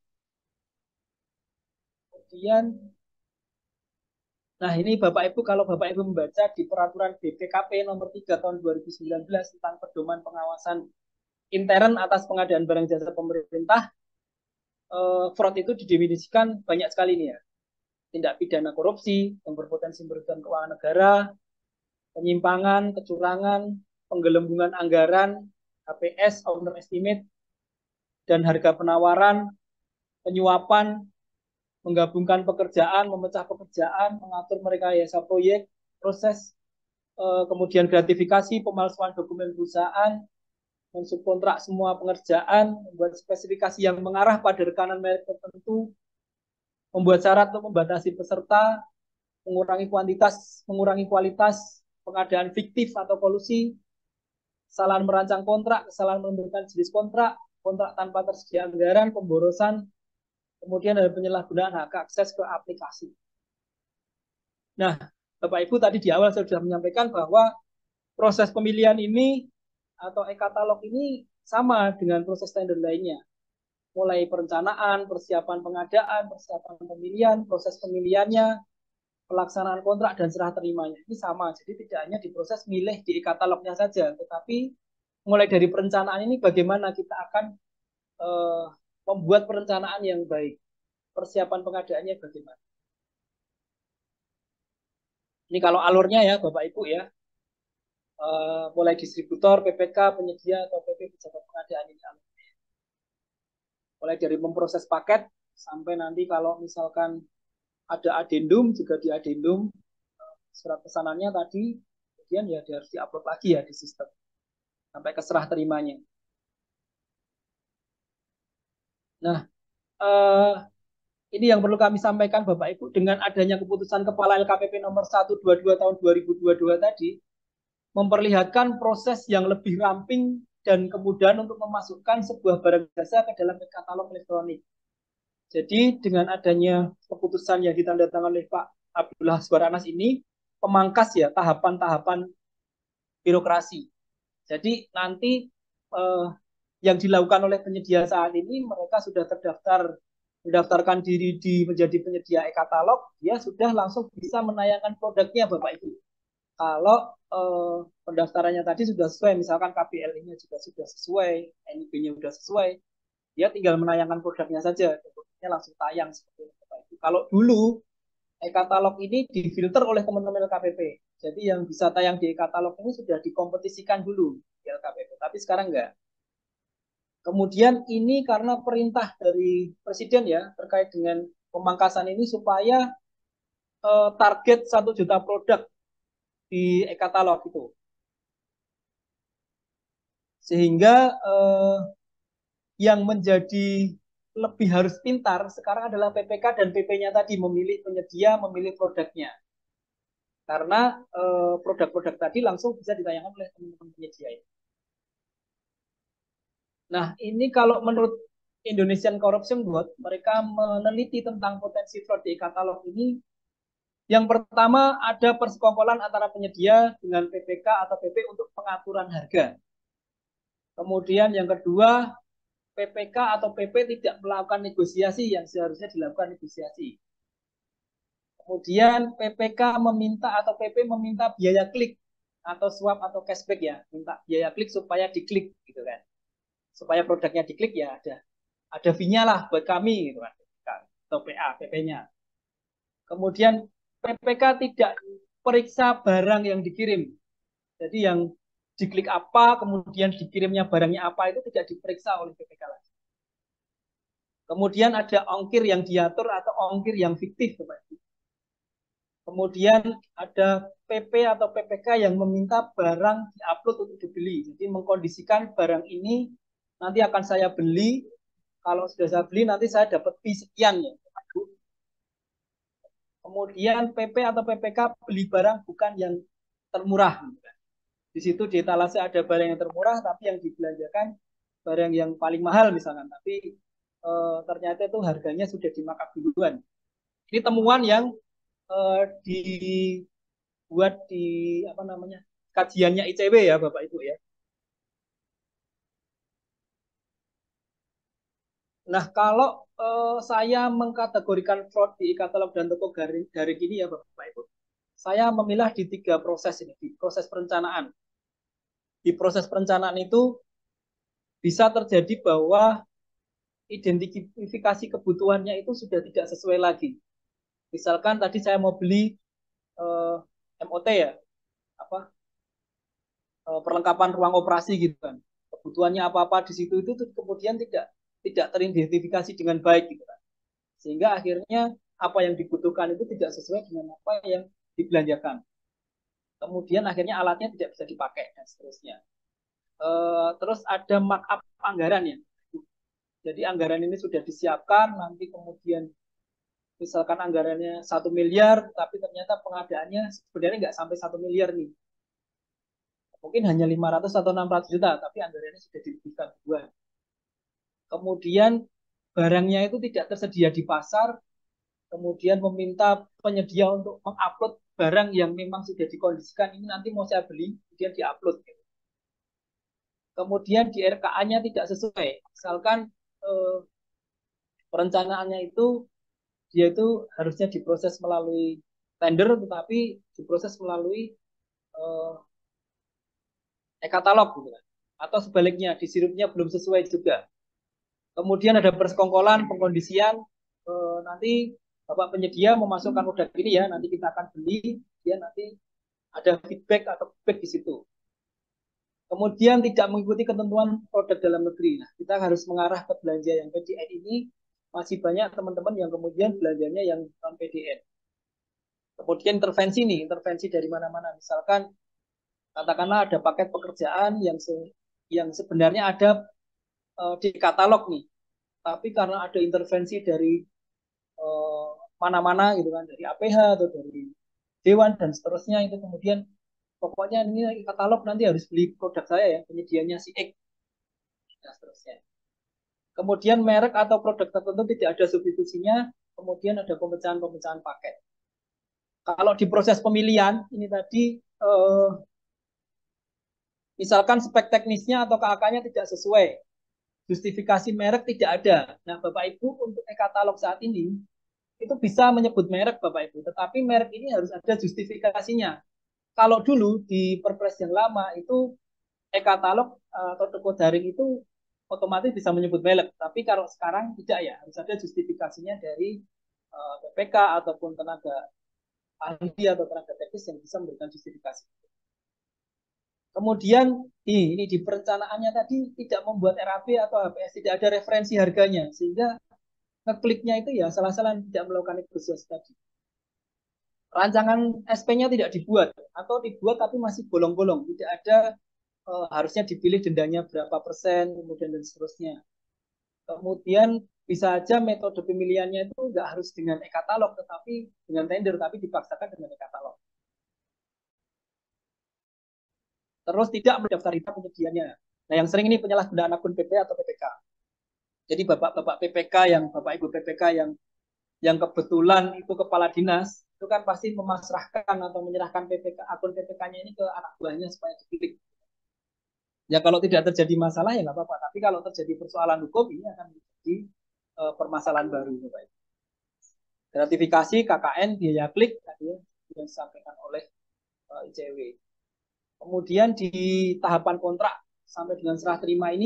Kemudian, nah ini Bapak Ibu, kalau Bapak Ibu membaca di peraturan BPKP nomor 3 tahun 2019 tentang pedoman pengawasan intern atas pengadaan barang jasa pemerintah, fraud itu didefinisikan banyak sekali nih ya. Tindak pidana korupsi yang berpotensi merugikan keuangan negara, penyimpangan, kecurangan, penggelembungan anggaran, HPS, owner estimate, dan harga penawaran, penyuapan, menggabungkan pekerjaan, memecah pekerjaan, mengatur merekayasa proyek, proses, kemudian gratifikasi, pemalsuan dokumen perusahaan, mensubkontrak semua pengerjaan, membuat spesifikasi yang mengarah pada rekanan merek tertentu, membuat syarat untuk membatasi peserta, mengurangi kuantitas, mengurangi kualitas, pengadaan fiktif atau kolusi, kesalahan merancang kontrak, kesalahan menentukan jenis kontrak, kontrak tanpa tersedia anggaran, pemborosan, kemudian ada penyalahgunaan hak akses ke aplikasi. Nah, Bapak Ibu tadi di awal saya sudah menyampaikan bahwa proses pemilihan ini atau e-katalog ini sama dengan proses tender lainnya. Mulai perencanaan, persiapan pengadaan, persiapan pemilihan, proses pemilihannya, pelaksanaan kontrak dan serah terimanya. Ini sama, jadi tidak hanya diproses milih di e-katalognya saja, tetapi mulai dari perencanaan ini bagaimana kita akan membuat perencanaan yang baik. Persiapan pengadaannya bagaimana. Ini kalau alurnya ya Bapak Ibu ya. Mulai distributor, PPK, penyedia, atau PP pejabat pengadaan ini alurnya. Mulai dari memproses paket, sampai nanti kalau misalkan ada adendum, juga di adendum surat pesanannya tadi, kemudian ya harus diupload lagi ya di sistem. Sampai ke serah terimanya. Nah, ini yang perlu kami sampaikan Bapak Ibu, dengan adanya keputusan Kepala LKPP nomor 122 tahun 2022 tadi, memperlihatkan proses yang lebih ramping dan kemudahan untuk memasukkan sebuah barang jasa ke dalam katalog elektronik. Jadi dengan adanya keputusan yang ditandatangani oleh Pak Abdullah Azwar Anas ini, pemangkas ya tahapan-tahapan birokrasi. Jadi nanti yang dilakukan oleh penyedia saat ini, mereka sudah mendaftarkan diri menjadi penyedia e-katalog, dia sudah langsung bisa menayangkan produknya Bapak Ibu. Kalau pendaftarannya tadi sudah sesuai, misalkan KPLI-nya juga sudah sesuai, NIB-nya sudah sesuai, dia tinggal menayangkan produknya saja, produknya langsung tayang seperti itu. Kalau dulu e-katalog ini difilter oleh teman-teman LKPP, jadi yang bisa tayang di e-katalog ini sudah dikompetisikan dulu di LKPP, tapi sekarang enggak. Kemudian ini karena perintah dari Presiden ya terkait dengan pemangkasan ini supaya target 1 juta produk di e-katalog itu. Sehingga yang menjadi lebih harus pintar sekarang adalah PPK dan PP-nya tadi, memilih penyedia, memilih produknya. Karena produk-produk tadi langsung bisa ditayangkan oleh teman-teman penyedia ini. Nah, ini kalau menurut Indonesian Corruption Watch, mereka meneliti tentang potensi fraud di e-katalog ini. Yang pertama, ada persekongkolan antara penyedia dengan PPK atau PP untuk pengaturan harga. Kemudian yang kedua, PPK atau PP tidak melakukan negosiasi yang seharusnya dilakukan negosiasi. Kemudian PPK meminta atau PP meminta biaya klik atau swap atau cashback ya, minta biaya klik supaya diklik gitu kan. Supaya produknya diklik ya ada fee-nya lah buat kami gitu kan. Atau PA, PP-nya. Kemudian PPK tidak periksa barang yang dikirim. Jadi yang diklik apa, kemudian dikirimnya barangnya apa, itu tidak diperiksa oleh PPK lagi. Kemudian ada ongkir yang diatur atau ongkir yang fiktif. Kemudian ada PP atau PPK yang meminta barang diupload untuk dibeli. Jadi mengkondisikan barang ini nanti akan saya beli, kalau sudah saya beli nanti saya dapat fee sekian ya. Kemudian PP atau PPK beli barang bukan yang termurah. Di situ di etalase ada barang yang termurah, tapi yang dibelanjakan barang yang paling mahal misalkan. Tapi ternyata itu harganya sudah dimakap duluan. Ini temuan yang dibuat di apa namanya kajiannya ICW ya Bapak Ibu ya. Nah kalau saya mengkategorikan fraud di e-katalog dan toko daring ini ya Bapak Ibu, saya memilah di 3 proses ini, di proses perencanaan. Di proses perencanaan itu bisa terjadi bahwa identifikasi kebutuhannya itu sudah tidak sesuai lagi. Misalkan tadi saya mau beli MOT ya, apa perlengkapan ruang operasi gitu kan. Kebutuhannya apa-apa di situ itu kemudian tidak teridentifikasi dengan baik gitu kan. Sehingga akhirnya apa yang dibutuhkan itu tidak sesuai dengan apa yang dibelanjakan. Kemudian akhirnya alatnya tidak bisa dipakai dan seterusnya. Terus ada markup anggaran ya. Jadi anggaran ini sudah disiapkan, nanti kemudian misalkan anggarannya 1 miliar, tapi ternyata pengadaannya sebenarnya nggak sampai 1 miliar nih. Mungkin hanya 500 atau 600 juta, tapi anggarannya sudah diberikan 2. Kemudian barangnya itu tidak tersedia di pasar, kemudian meminta penyedia untuk mengupload barang yang memang sudah dikondisikan, ini nanti mau saya beli, kemudian diupload. Kemudian di RKA-nya tidak sesuai. Misalkan perencanaannya itu dia itu harusnya diproses melalui tender, tetapi diproses melalui e-katalog gitu kan. Atau sebaliknya, di sirupnya belum sesuai juga. Kemudian ada persekongkolan, pengkondisian, nanti Bapak penyedia memasukkan produk ini ya, nanti kita akan beli, dia nanti ada feedback atau feedback di situ. Kemudian tidak mengikuti ketentuan produk dalam negeri. Nah, kita harus mengarah ke belanja yang PDN ini, masih banyak teman-teman yang kemudian belanjanya yang non PDN. Kemudian intervensi nih, intervensi dari mana-mana. Misalkan katakanlah ada paket pekerjaan yang sebenarnya ada di katalog nih, tapi karena ada intervensi dari mana-mana gitu kan, dari APH atau dari Dewan dan seterusnya, itu kemudian pokoknya ini katalog nanti harus beli produk saya ya, penyedianya si X dan seterusnya. Kemudian merek atau produk tertentu tidak ada substitusinya, kemudian ada pemecahan-pemecahan paket. Kalau di proses pemilihan ini tadi misalkan spek teknisnya atau KAK-nya tidak sesuai, justifikasi merek tidak ada. Nah, Bapak Ibu untuk e-katalog saat ini itu bisa menyebut merek Bapak Ibu, tetapi merek ini harus ada justifikasinya. Kalau dulu di Perpres yang lama itu e-katalog atau toko daring itu otomatis bisa menyebut merek, tapi kalau sekarang tidak ya, harus ada justifikasinya dari PPK ataupun tenaga ahli atau tenaga teknis yang bisa memberikan justifikasi. Kemudian ini di perencanaannya tadi tidak membuat RAB atau HPS, tidak ada referensi harganya, sehingga ngekliknya itu ya salah-salah tidak melakukan negosiasi tadi. Rancangan SP-nya tidak dibuat atau dibuat tapi masih bolong-bolong, tidak ada harusnya dipilih dendanya berapa persen, kemudian dan seterusnya. Kemudian bisa aja metode pemilihannya itu nggak harus dengan e-katalog, tetapi dengan tender, tapi dipaksakan dengan e-katalog. Terus tidak mendaftar penyediaannya. Nah, yang sering ini penyalahgunaan akun PP atau PPK. Jadi bapak-bapak PPK Bapak Ibu PPK yang kebetulan itu kepala dinas, itu kan pasti memasrahkan atau menyerahkan PPK akun PPK-nya ini ke anak buahnya supaya dipilih. Ya kalau tidak terjadi masalah ya nggak apa-apa. Tapi kalau terjadi persoalan hukum ini akan menjadi permasalahan baru. Bapak. Gratifikasi KKN biaya klik tadi yang disampaikan oleh ICW. Kemudian di tahapan kontrak sampai dengan serah terima ini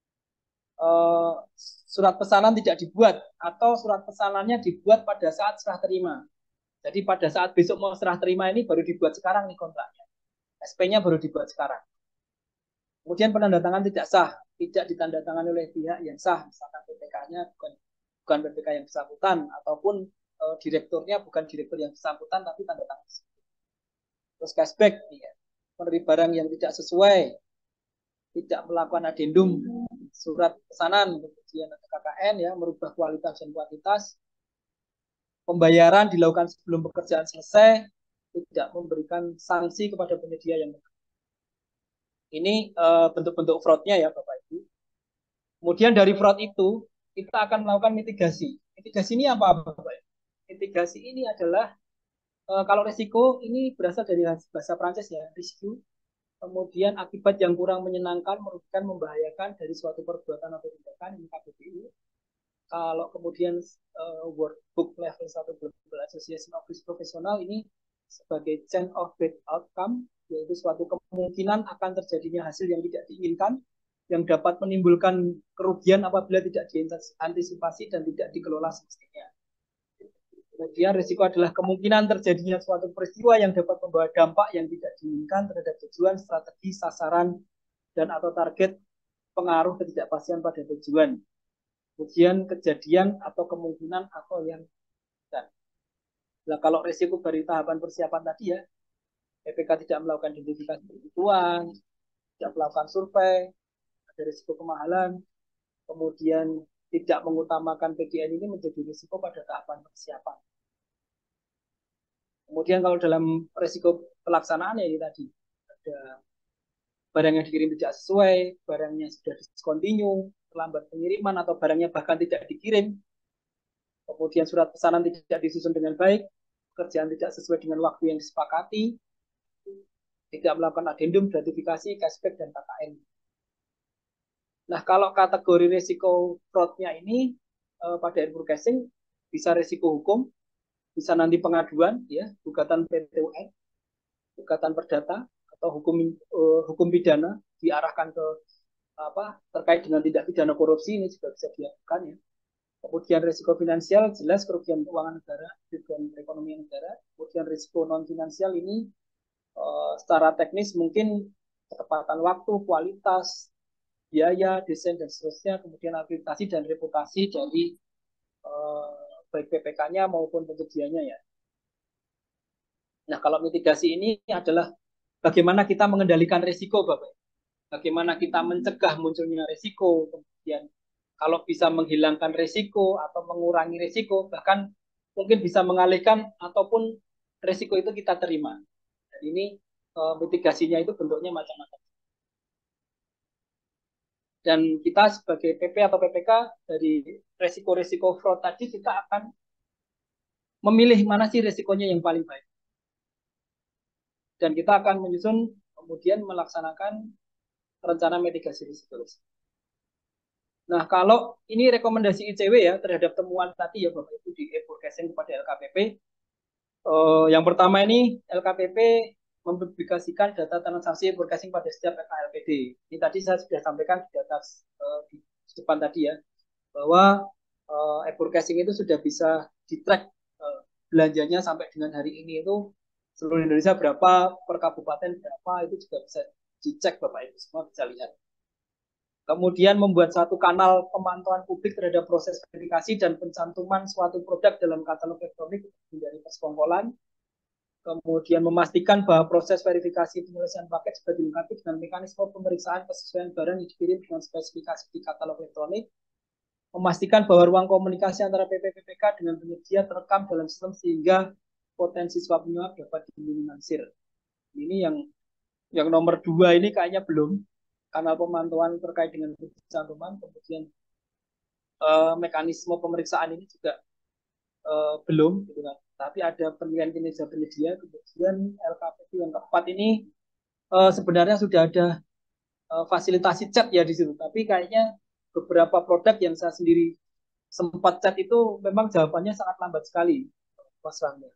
surat pesanan tidak dibuat atau surat pesanannya dibuat pada saat serah terima. Jadi pada saat besok mau serah terima ini baru dibuat sekarang nih kontraknya. SP-nya baru dibuat sekarang. Kemudian penandatangan tidak sah, tidak ditandatangani oleh pihak yang sah, misalkan PPK-nya bukan PPK yang bersangkutan ataupun direkturnya bukan direktur yang bersangkutan tapi tanda tangan. Terus cashback, ya. Menerima barang yang tidak sesuai, tidak melakukan adendum surat pesanan, kemudian KKN ya, merubah kualitas dan kuantitas, pembayaran dilakukan sebelum pekerjaan selesai, tidak memberikan sanksi kepada penyedia yang ini bentuk-bentuk fraudnya ya Bapak Ibu. Kemudian dari fraud itu kita akan melakukan mitigasi. Mitigasi ini apa Bapak Ibu? mitigasi ini adalah kalau resiko ini berasal dari bahasa Prancis ya, risiko. Kemudian akibat yang kurang menyenangkan, merugikan, membahayakan dari suatu perbuatan atau tindakan, ini KBBI. Kalau kemudian workbook level 1 Global Association of Risk Professional ini sebagai chain of bad outcome, yaitu suatu kemungkinan akan terjadinya hasil yang tidak diinginkan, yang dapat menimbulkan kerugian apabila tidak diantisipasi dan tidak dikelola semestinya. Kemudian risiko adalah kemungkinan terjadinya suatu peristiwa yang dapat membawa dampak yang tidak diinginkan terhadap tujuan, strategi, sasaran, dan atau target, pengaruh ketidakpastian pada tujuan. Kemudian kejadian atau kemungkinan atau yang tidak. Nah, kalau risiko dari tahapan persiapan tadi ya, PPK tidak melakukan identifikasi kebutuhan, tidak melakukan survei, ada risiko kemahalan, kemudian tidak mengutamakan PDN ini menjadi risiko pada tahapan persiapan. Kemudian kalau dalam risiko pelaksanaan ya ini tadi ada barang yang dikirim tidak sesuai, barangnya sudah discontinue, terlambat pengiriman atau barangnya bahkan tidak dikirim, kemudian surat pesanan tidak disusun dengan baik, pekerjaan tidak sesuai dengan waktu yang disepakati, tidak melakukan addendum, gratifikasi, cashback, dan KKN. Nah, kalau kategori risiko fraudnya ini pada advertising bisa risiko hukum, bisa nanti pengaduan, ya, gugatan PT UN, gugatan perdata atau hukum pidana diarahkan ke terkait dengan tindak pidana korupsi, ini juga bisa dilakukan ya. Kemudian risiko finansial jelas kerugian keuangan negara, kerugian perekonomian negara. Kemudian risiko non finansial ini secara teknis mungkin ketepatan waktu, kualitas, biaya, desain dan seterusnya. Kemudian akreditasi dan reputasi dari baik PPK-nya maupun penyedianya ya. Nah, kalau mitigasi ini adalah bagaimana kita mengendalikan risiko, Bapak. Bagaimana kita mencegah munculnya risiko, kemudian kalau bisa menghilangkan risiko atau mengurangi risiko, bahkan mungkin bisa mengalihkan ataupun risiko itu kita terima. Dan ini mitigasinya itu bentuknya macam-macam. Dan kita sebagai PP atau PPK dari risiko-risiko fraud tadi kita akan memilih mana sih risikonya yang paling baik. Dan kita akan menyusun kemudian melaksanakan rencana mitigasi risiko. Nah, kalau ini rekomendasi ICW ya terhadap temuan tadi ya Bapak Ibu di e-forecasting kepada LKPP. Yang pertama ini LKPP mempublikasikan data transaksi e-forecasting pada setiap LKLPD. Ini tadi saya sudah sampaikan di data di depan tadi ya, bahwa e-forecasting itu sudah bisa di-track belanjanya sampai dengan hari ini itu seluruh Indonesia berapa, per kabupaten berapa, itu juga bisa dicek Bapak Ibu semua bisa lihat. Kemudian membuat satu kanal pemantauan publik terhadap proses verifikasi dan pencantuman suatu produk dalam katalog elektronik dari persekongkolan. Kemudian memastikan bahwa proses verifikasi penyelesaian paket sudah dilengkapi dengan mekanisme pemeriksaan kesesuaian barang yang dikirim dengan spesifikasi di katalog elektronik. Memastikan bahwa ruang komunikasi antara PP-PPK dengan penyedia terekam dalam sistem sehingga potensi suap menyuap dapat diminimalisir. Ini yang nomor 2 ini kayaknya belum. Kanal pemantauan terkait dengan pencantuman, kemudian mekanisme pemeriksaan ini juga belum, gitu kan. Tapi ada penilaian kinerja penyedia. Kemudian LKPP yang keempat ini sebenarnya sudah ada fasilitasi chat ya di situ. Tapi kayaknya beberapa produk yang saya sendiri sempat chat itu memang jawabannya sangat lambat sekali, Mas Rangga.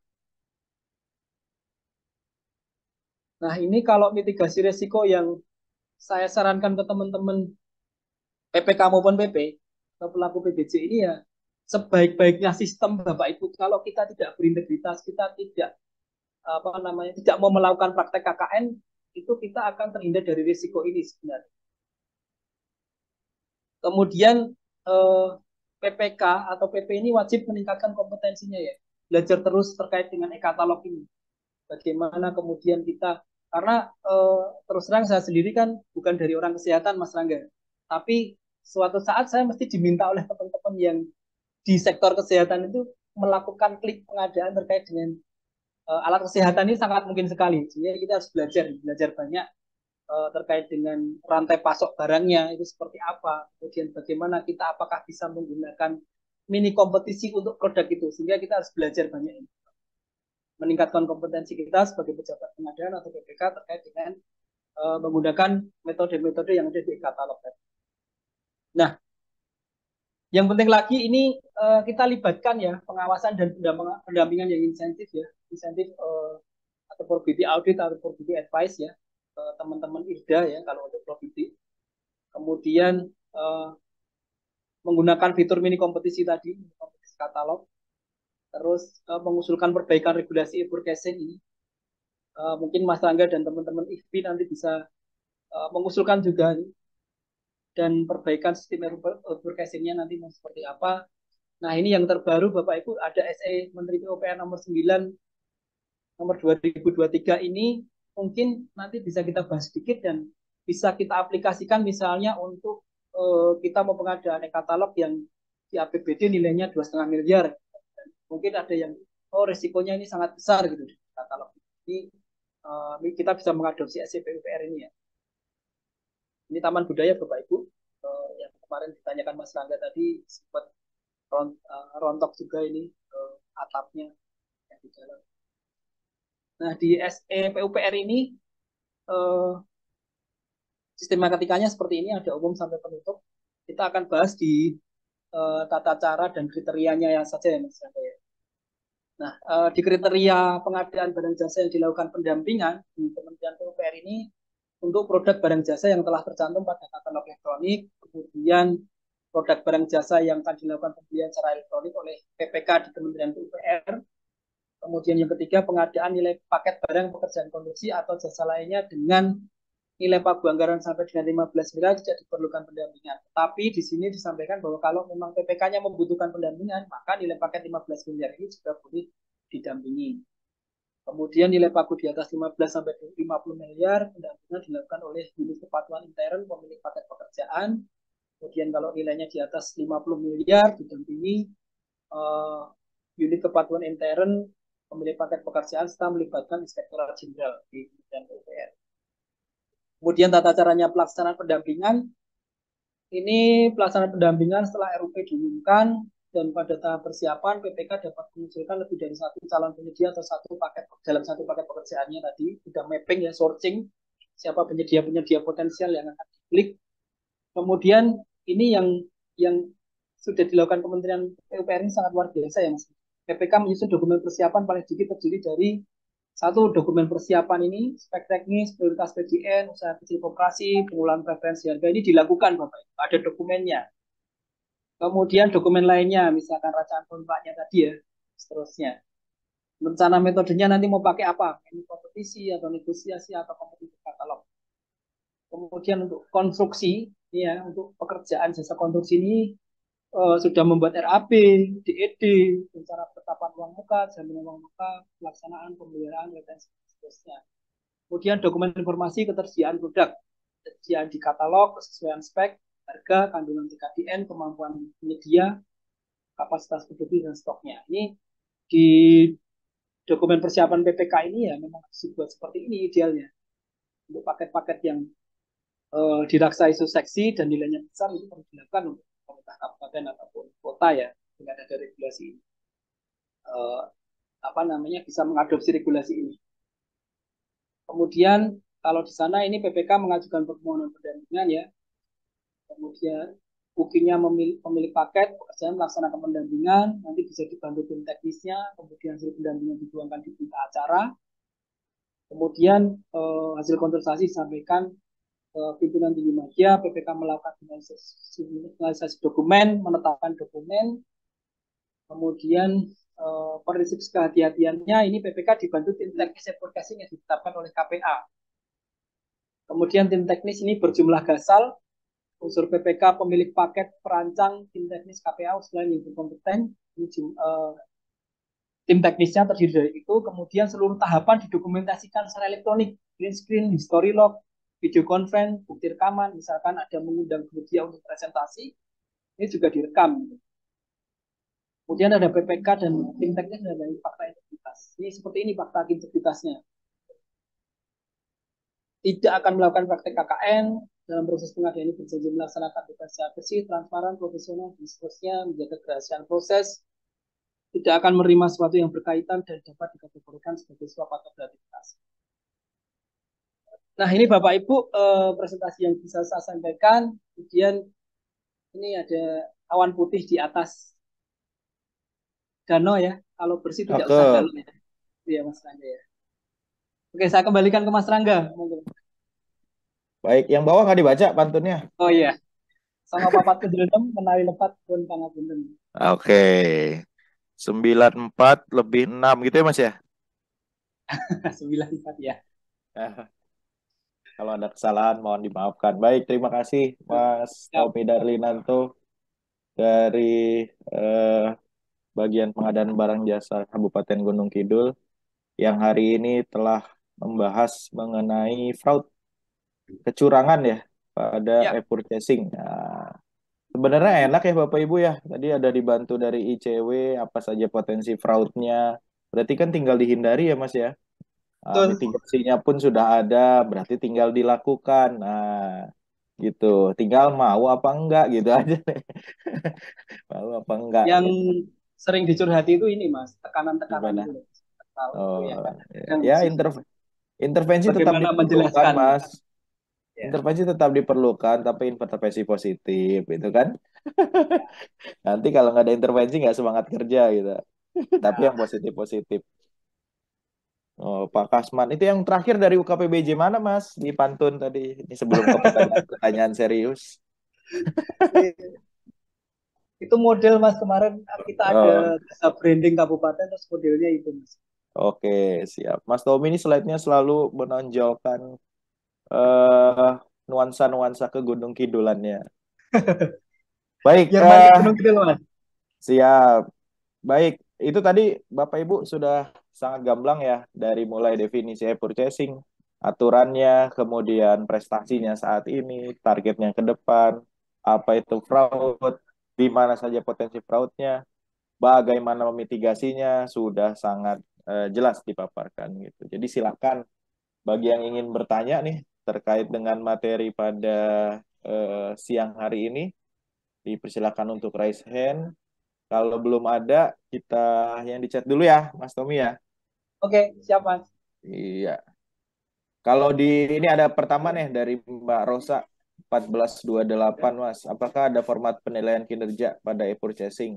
Nah, ini kalau mitigasi resiko yang saya sarankan ke teman-teman PPK maupun PP atau pelaku PBJ ini ya sebaik-baiknya sistem Bapak Ibu kalau kita tidak berintegritas, kita tidak tidak mau melakukan praktek KKN, itu kita akan terhindar dari risiko ini sebenarnya. Kemudian PPK atau PP ini wajib meningkatkan kompetensinya ya, belajar terus terkait dengan e-katalog ini. Bagaimana kemudian kita, karena terus terang saya sendiri kan bukan dari orang kesehatan Mas Rangga, tapi suatu saat saya mesti diminta oleh teman-teman yang di sektor kesehatan itu melakukan klik pengadaan terkait dengan alat kesehatan ini sangat mungkin sekali. Jadi kita harus belajar banyak terkait dengan rantai pasok barangnya itu seperti apa, kemudian bagaimana kita apakah bisa menggunakan mini kompetisi untuk produk itu, sehingga kita harus belajar banyak ini. Meningkatkan kompetensi kita sebagai pejabat pengadaan atau PPK terkait dengan menggunakan metode-metode yang ada di katalog. Nah, yang penting lagi ini kita libatkan ya pengawasan dan pendampingan yang insentif ya, insentif atau probity audit atau probity advice ya, teman-teman IRDA ya kalau untuk probity. Kemudian menggunakan fitur mini kompetisi tadi, kompetisi katalog, terus mengusulkan perbaikan regulasi e-forecasting ini. Mungkin Mas Rangga dan teman-teman IFPI nanti bisa mengusulkan juga nih, dan perbaikan sistem e-forecastingnya nanti mau seperti apa. Nah ini yang terbaru Bapak Ibu ada SE Menteri PUPR nomor 9 nomor 2023 ini mungkin nanti bisa kita bahas sedikit dan bisa kita aplikasikan misalnya untuk kita mau pengadaan katalog yang di APBD nilainya 2,5 miliar. Dan mungkin ada yang resikonya ini sangat besar gitu di katalog ini. Kita bisa mengadopsi SE PUPR ini ya. Ini Taman Budaya Bapak Ibu yang kemarin ditanyakan Mas Rangga tadi sempat rontok juga ini atapnya yang di jalan. Nah di SE PUPR ini sistematikanya seperti ini, ada umum sampai penutup. Kita akan bahas di tata cara dan kriterianya yang saja ya Mas Rangga ya. Nah di kriteria pengadaan barang jasa yang dilakukan pendampingan di Kementerian PUPR ini untuk produk barang jasa yang telah tercantum pada katalog elektronik, kemudian produk barang jasa yang akan dilakukan pembelian secara elektronik oleh PPK di Kementerian PUPR. Kemudian yang ketiga, pengadaan nilai paket barang pekerjaan konstruksi atau jasa lainnya dengan nilai pagu anggaran sampai dengan 15 miliar tidak diperlukan pendampingan. Tapi di sini disampaikan bahwa kalau memang PPK-nya membutuhkan pendampingan, maka nilai paket 15 miliar ini juga boleh didampingi. Kemudian nilai pagu di atas 15 sampai 50 miliar pendampingan dilakukan oleh unit kepatuhan intern pemilik paket pekerjaan. Kemudian kalau nilainya di atas 50 miliar didampingi unit kepatuhan intern pemilik paket pekerjaan serta melibatkan Inspektorat Jenderal di Kementerian PUPR. Kemudian tata caranya pelaksanaan pendampingan. Ini pelaksanaan pendampingan setelah RUP diumumkan dan pada tahap persiapan PPK dapat mengusulkan lebih dari satu calon penyedia atau satu paket dalam satu paket pekerjaannya tadi sudah mapping ya, sourcing siapa penyedia potensial yang akan diklik. Kemudian ini yang sudah dilakukan Kementerian PUPR ini sangat luar biasa ya Mas. PPK menyusun dokumen persiapan paling sedikit terdiri dari satu dokumen persiapan ini, spek teknis, prioritas PJN, usaha kecil koperasi, pengulahan preferensi harga ini dilakukan Bapak. Ada dokumennya. Kemudian dokumen lainnya, misalkan racaan kontraknya tadi ya, seterusnya. Rencana metodenya nanti mau pakai apa? Ini kompetisi atau negosiasi atau kompetisi katalog. Kemudian untuk konstruksi, ya untuk pekerjaan jasa konstruksi ini sudah membuat RAP, DED, rencana penetapan uang muka, jaminan uang muka, pelaksanaan pemeliharaan, retensi, seterusnya. Kemudian dokumen informasi ketersediaan produk, ketersediaan di katalog, kesesuaian spek, harga, kandungan TKDN, kemampuan penyedia, kapasitas produksi dan stoknya. Ini di dokumen persiapan PPK ini ya memang dibuat seperti ini idealnya. Untuk paket-paket yang diraksa isu seksi dan nilainya besar itu perlu dilakukan untuk pemerintah kabupaten ataupun kota ya dengan ada regulasi bisa mengadopsi regulasi ini. Kemudian kalau di sana ini PPK mengajukan permohonan pendampingan ya. Kemudian booking-nya pemilik paket pekerjaan melaksanakan pendampingan, nanti bisa dibantu tim teknisnya, kemudian hasil pendampingan dituangkan di berita acara. Kemudian hasil konsultasi disampaikan pimpinan tinggi media, PPK melakukan finalisasi dokumen, menetapkan dokumen, kemudian prinsip kehati-hatiannya ini PPK dibantu tim teknis advokasi yang ditetapkan oleh KPA. Kemudian tim teknis ini berjumlah gasal, unsur PPK pemilik paket, perancang, tim teknis KPA selain yang berkompeten, tim teknisnya terdiri dari itu, kemudian seluruh tahapan didokumentasikan secara elektronik, green screen, history log, video conference, bukti rekaman, misalkan ada mengundang media untuk presentasi, ini juga direkam. Kemudian ada PPK dan tim teknis dan dari fakta integritas. Ini seperti ini fakta integritasnya. Tidak akan melakukan praktek KKN, dalam proses pengadaan ini berjanji melaksanakan tugas secara bersih, transparan, profesional, dan seterusnya, menjaga kerahasiaan proses, tidak akan menerima sesuatu yang berkaitan dan dapat dikategorikan sebagai suap atau gratifikasi. Nah, ini Bapak Ibu presentasi yang bisa saya sampaikan. Kemudian ini ada awan putih di atas danau ya. Kalau bersih tidak usah Cakep. dalam ya. Iya Mas Rangga ya. Oke, saya kembalikan ke Mas Rangga. Baik, yang bawah nggak dibaca pantunnya. Oh iya, sama papat kejelenem menawi lepat pun pangapunten. Oke. 94 lebih 6 gitu ya Mas ya? 94 ya. Kalau ada kesalahan mohon dimaafkan. Baik, terima kasih Mas Siap. Tommy Darlinanto dari eh, bagian pengadaan barang jasa Kabupaten Gunung Kidul yang hari ini telah membahas mengenai fraud, kecurangan ya pada Ya, e-purchasing. Nah, sebenarnya enak ya Bapak Ibu ya. Tadi ada dibantu dari ICW apa saja potensi fraudnya. Berarti kan tinggal dihindari ya Mas ya. betul. Mitigasinya pun sudah ada, berarti tinggal dilakukan. Nah, gitu. Tinggal mau apa enggak gitu aja deh. Mau apa enggak Yang gitu. sering dicurhati itu ini Mas, tekanan-tekanan itu Gimana? loh. Tahu itu Oh, yang kadang-kadang ya susah. intervensi tetap Bagaimana diperlukan, menjelaskannya? Mas. Ya, Intervensi tetap diperlukan, tapi intervensi positif, itu kan. ya, Nanti kalau nggak ada intervensi nggak semangat kerja gitu. Tapi ya. yang positif-positif. Oh, Pak Kasman. Itu yang terakhir dari UKPBJ mana, Mas? Di pantun tadi. Ini sebelum ke pertanyaan serius. Itu model Mas kemarin kita ada Oh, jasa branding kabupaten terus modelnya itu Mas. oke, siap. Mas Tommy ini slide-nya selalu menonjolkan eh nuansa-nuansa ke Gunung Kidulannya. Baik, Biar main ke gunung gitu loh Mas. siap. Baik, itu tadi Bapak Ibu sudah sangat gamblang ya dari mulai definisi purchasing, aturannya, kemudian prestasinya saat ini, targetnya ke depan, apa itu fraud, di mana saja potensi fraudnya, bagaimana memitigasinya, sudah sangat jelas dipaparkan gitu. Jadi silakan bagi yang ingin bertanya nih terkait dengan materi pada siang hari ini, dipersilakan untuk raise hand. Kalau belum ada, kita yang di chat dulu ya, Mas Tommy ya. Oke, siap Mas. Iya. Kalau di ini ada pertama nih dari Mbak Rosa 1428, Mas. Apakah ada format penilaian kinerja pada e-purchasing?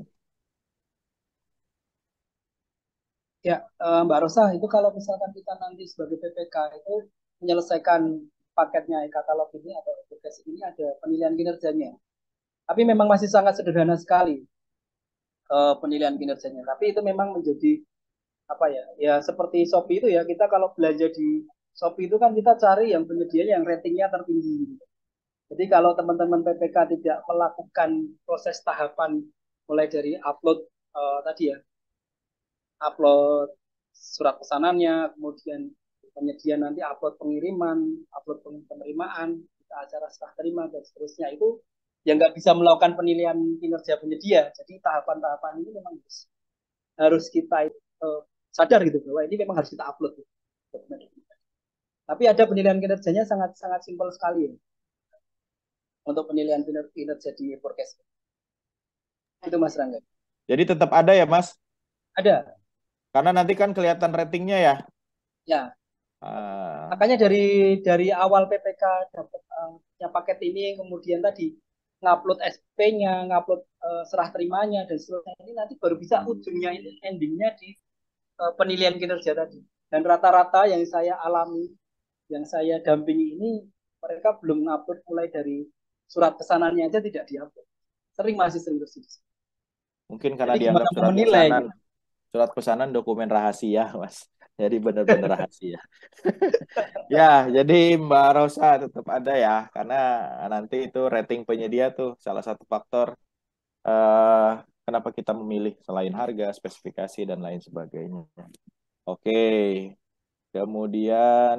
Ya, Mbak Rosa, itu kalau misalkan kita nanti sebagai PPK itu menyelesaikan paketnya e-katalog ini atau aplikasi ini ada penilaian kinerjanya. Tapi memang masih sangat sederhana sekali penilaian kinerjanya. Tapi itu memang menjadi apa ya? Ya seperti Shopee itu ya, kita kalau belanja di Shopee itu kan kita cari yang penyedia yang ratingnya tertinggi. Jadi kalau teman-teman PPK tidak melakukan proses tahapan mulai dari upload tadi ya, upload surat pesanannya, kemudian penyedia nanti upload pengiriman, upload penerimaan, acara serah terima dan seterusnya itu yang nggak bisa melakukan penilaian kinerja penyedia. Jadi tahapan-tahapan ini memang harus kita sadar gitu bahwa ini memang harus kita upload. Gitu. Tapi ada penilaian kinerjanya sangat sangat simpel sekali ya untuk penilaian kinerja di forecast. Itu Mas Rangga. Jadi tetap ada ya, Mas? Ada. Karena nanti kan kelihatan ratingnya ya. Ya, Ah, makanya dari awal PPK dapat paket ini kemudian tadi ngupload SP-nya, ngupload serah terimanya dan seterusnya ini nanti baru bisa ujungnya ini endingnya di penilaian kinerja tadi. Dan rata-rata yang saya alami, yang saya dampingi ini mereka belum ngupload mulai dari surat pesanannya aja tidak diupload. Masih sering terjadi. mungkin karena Jadi dianggap gimana mau surat menilai pesanan, gitu. surat pesanan dokumen rahasia, Mas. Jadi benar-benar rahasia. Ya, jadi Mbak Rosa tetap ada ya, karena nanti itu rating penyedia tuh salah satu faktor eh, kenapa kita memilih selain harga, spesifikasi dan lain sebagainya. Oke, kemudian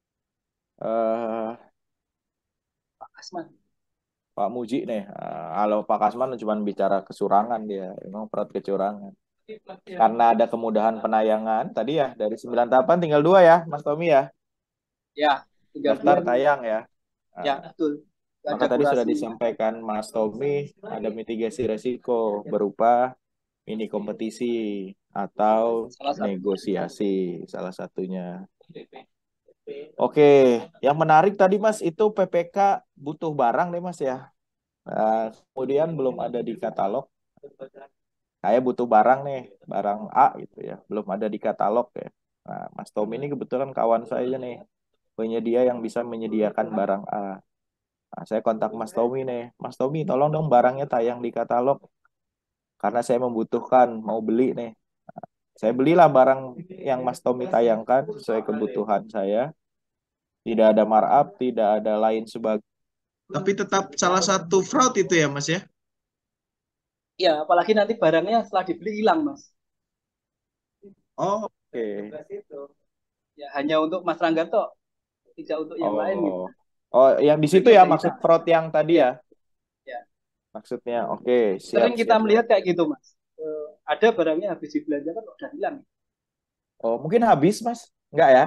eh, Pak Asman. Pak Muji nih, kalau Pak Kasman cuma bicara kecurangan dia, emang perat kecurangan. Karena ada kemudahan penayangan tadi ya dari 9 tahapan tinggal 2 ya, Mas Tommy ya, Ya, tinggal dua daftar nih. tayang ya. Ya, Nah, betul. Nggak Maka ada tadi sudah kurasi. disampaikan Mas Tommy, ada mitigasi resiko berupa mini kompetisi atau Salah satunya. negosiasi salah satunya. Oke, yang menarik tadi Mas itu PPK butuh barang nih Mas ya. Kemudian belum ada di katalog. Saya butuh barang nih, barang A gitu ya. Belum ada di katalog ya. Nah, Mas Tommy ini kebetulan kawan saya nih, penyedia yang bisa menyediakan barang A. Nah, saya kontak Mas Tommy nih. Mas Tommy, tolong dong barangnya tayang di katalog. Karena saya membutuhkan, mau beli nih. Saya belilah barang yang Mas Tommy tayangkan sesuai kebutuhan saya. Tidak ada markup, tidak ada lain sebagainya. Tapi tetap salah satu fraud itu ya Mas ya? Ya, apalagi nanti barangnya setelah dibeli hilang, Mas. Oh, oke. Ya, hanya untuk Mas Rangga toh, tidak untuk yang lain gitu. Oh, oh, yang di situ Barangnya ya udah maksud hilang. fraud yang tadi Ya, ya? ya. Maksudnya, oke, siap, Sering kita siap. melihat kayak gitu, Mas. Ada barangnya habis dibelanjakan udah hilang. Oh, mungkin habis, Mas? Enggak ya?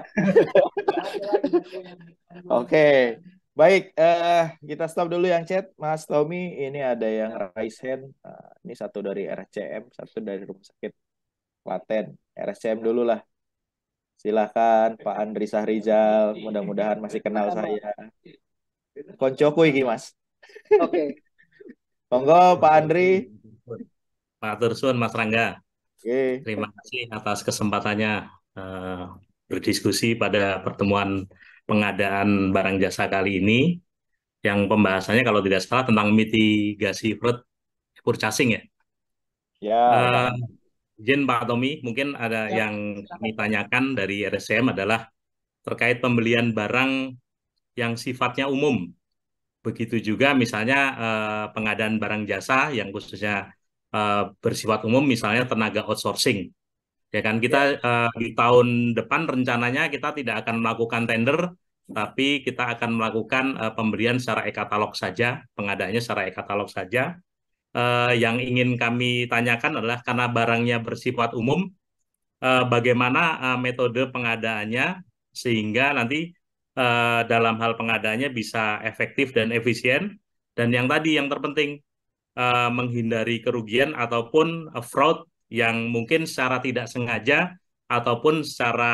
Oke, baik. Kita stop dulu yang chat, Mas Tommy. Ini ada yang raise hand. Ini satu dari RCM, satu dari Rumah Sakit Klaten. RCM dulu lah. Silakan, Pak Andri Sahrizal. Mudah-mudahan masih kenal Sama. saya. Koncoku iki, Mas. Oke. Monggo, Pak Andri. Pak Tursun, Mas Rangga, Oke. terima kasih atas kesempatannya eh, berdiskusi pada pertemuan pengadaan barang jasa kali ini, yang pembahasannya kalau tidak salah tentang mitigasi fraud purchasing ya. Ya, Pak Eh, Andri. Izin Pak Tommy, mungkin ada Ya, yang kami silakan, Pak. tanyakan dari RSCM adalah terkait pembelian barang yang sifatnya umum. Begitu juga misalnya pengadaan barang jasa yang khususnya bersifat umum, misalnya tenaga outsourcing. Ya kan kita Ya, di tahun depan rencananya kita tidak akan melakukan tender, tapi kita akan melakukan pembelian secara e-katalog saja, pengadaannya secara e-katalog saja. Yang ingin kami tanyakan adalah karena barangnya bersifat umum, bagaimana metode pengadaannya sehingga nanti dalam hal pengadaannya bisa efektif dan efisien. Dan yang tadi yang terpenting menghindari kerugian ataupun fraud yang mungkin secara tidak sengaja ataupun secara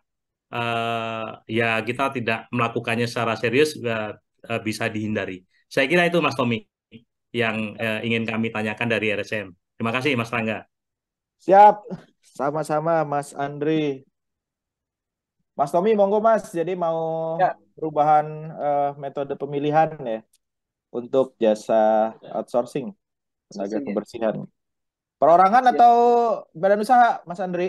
ya kita tidak melakukannya secara serius bisa dihindari. Saya kira itu Mas Tommy yang ingin kami tanyakan dari RSM. Terima kasih Mas Rangga. Siap. Sama-sama, Mas Andri. Mas Tommy, monggo Mas. Jadi mau ya, perubahan metode pemilihan ya untuk jasa outsourcing tenaga sourcing ya. kebersihan. Perorangan Siap. atau badan usaha, Mas Andri?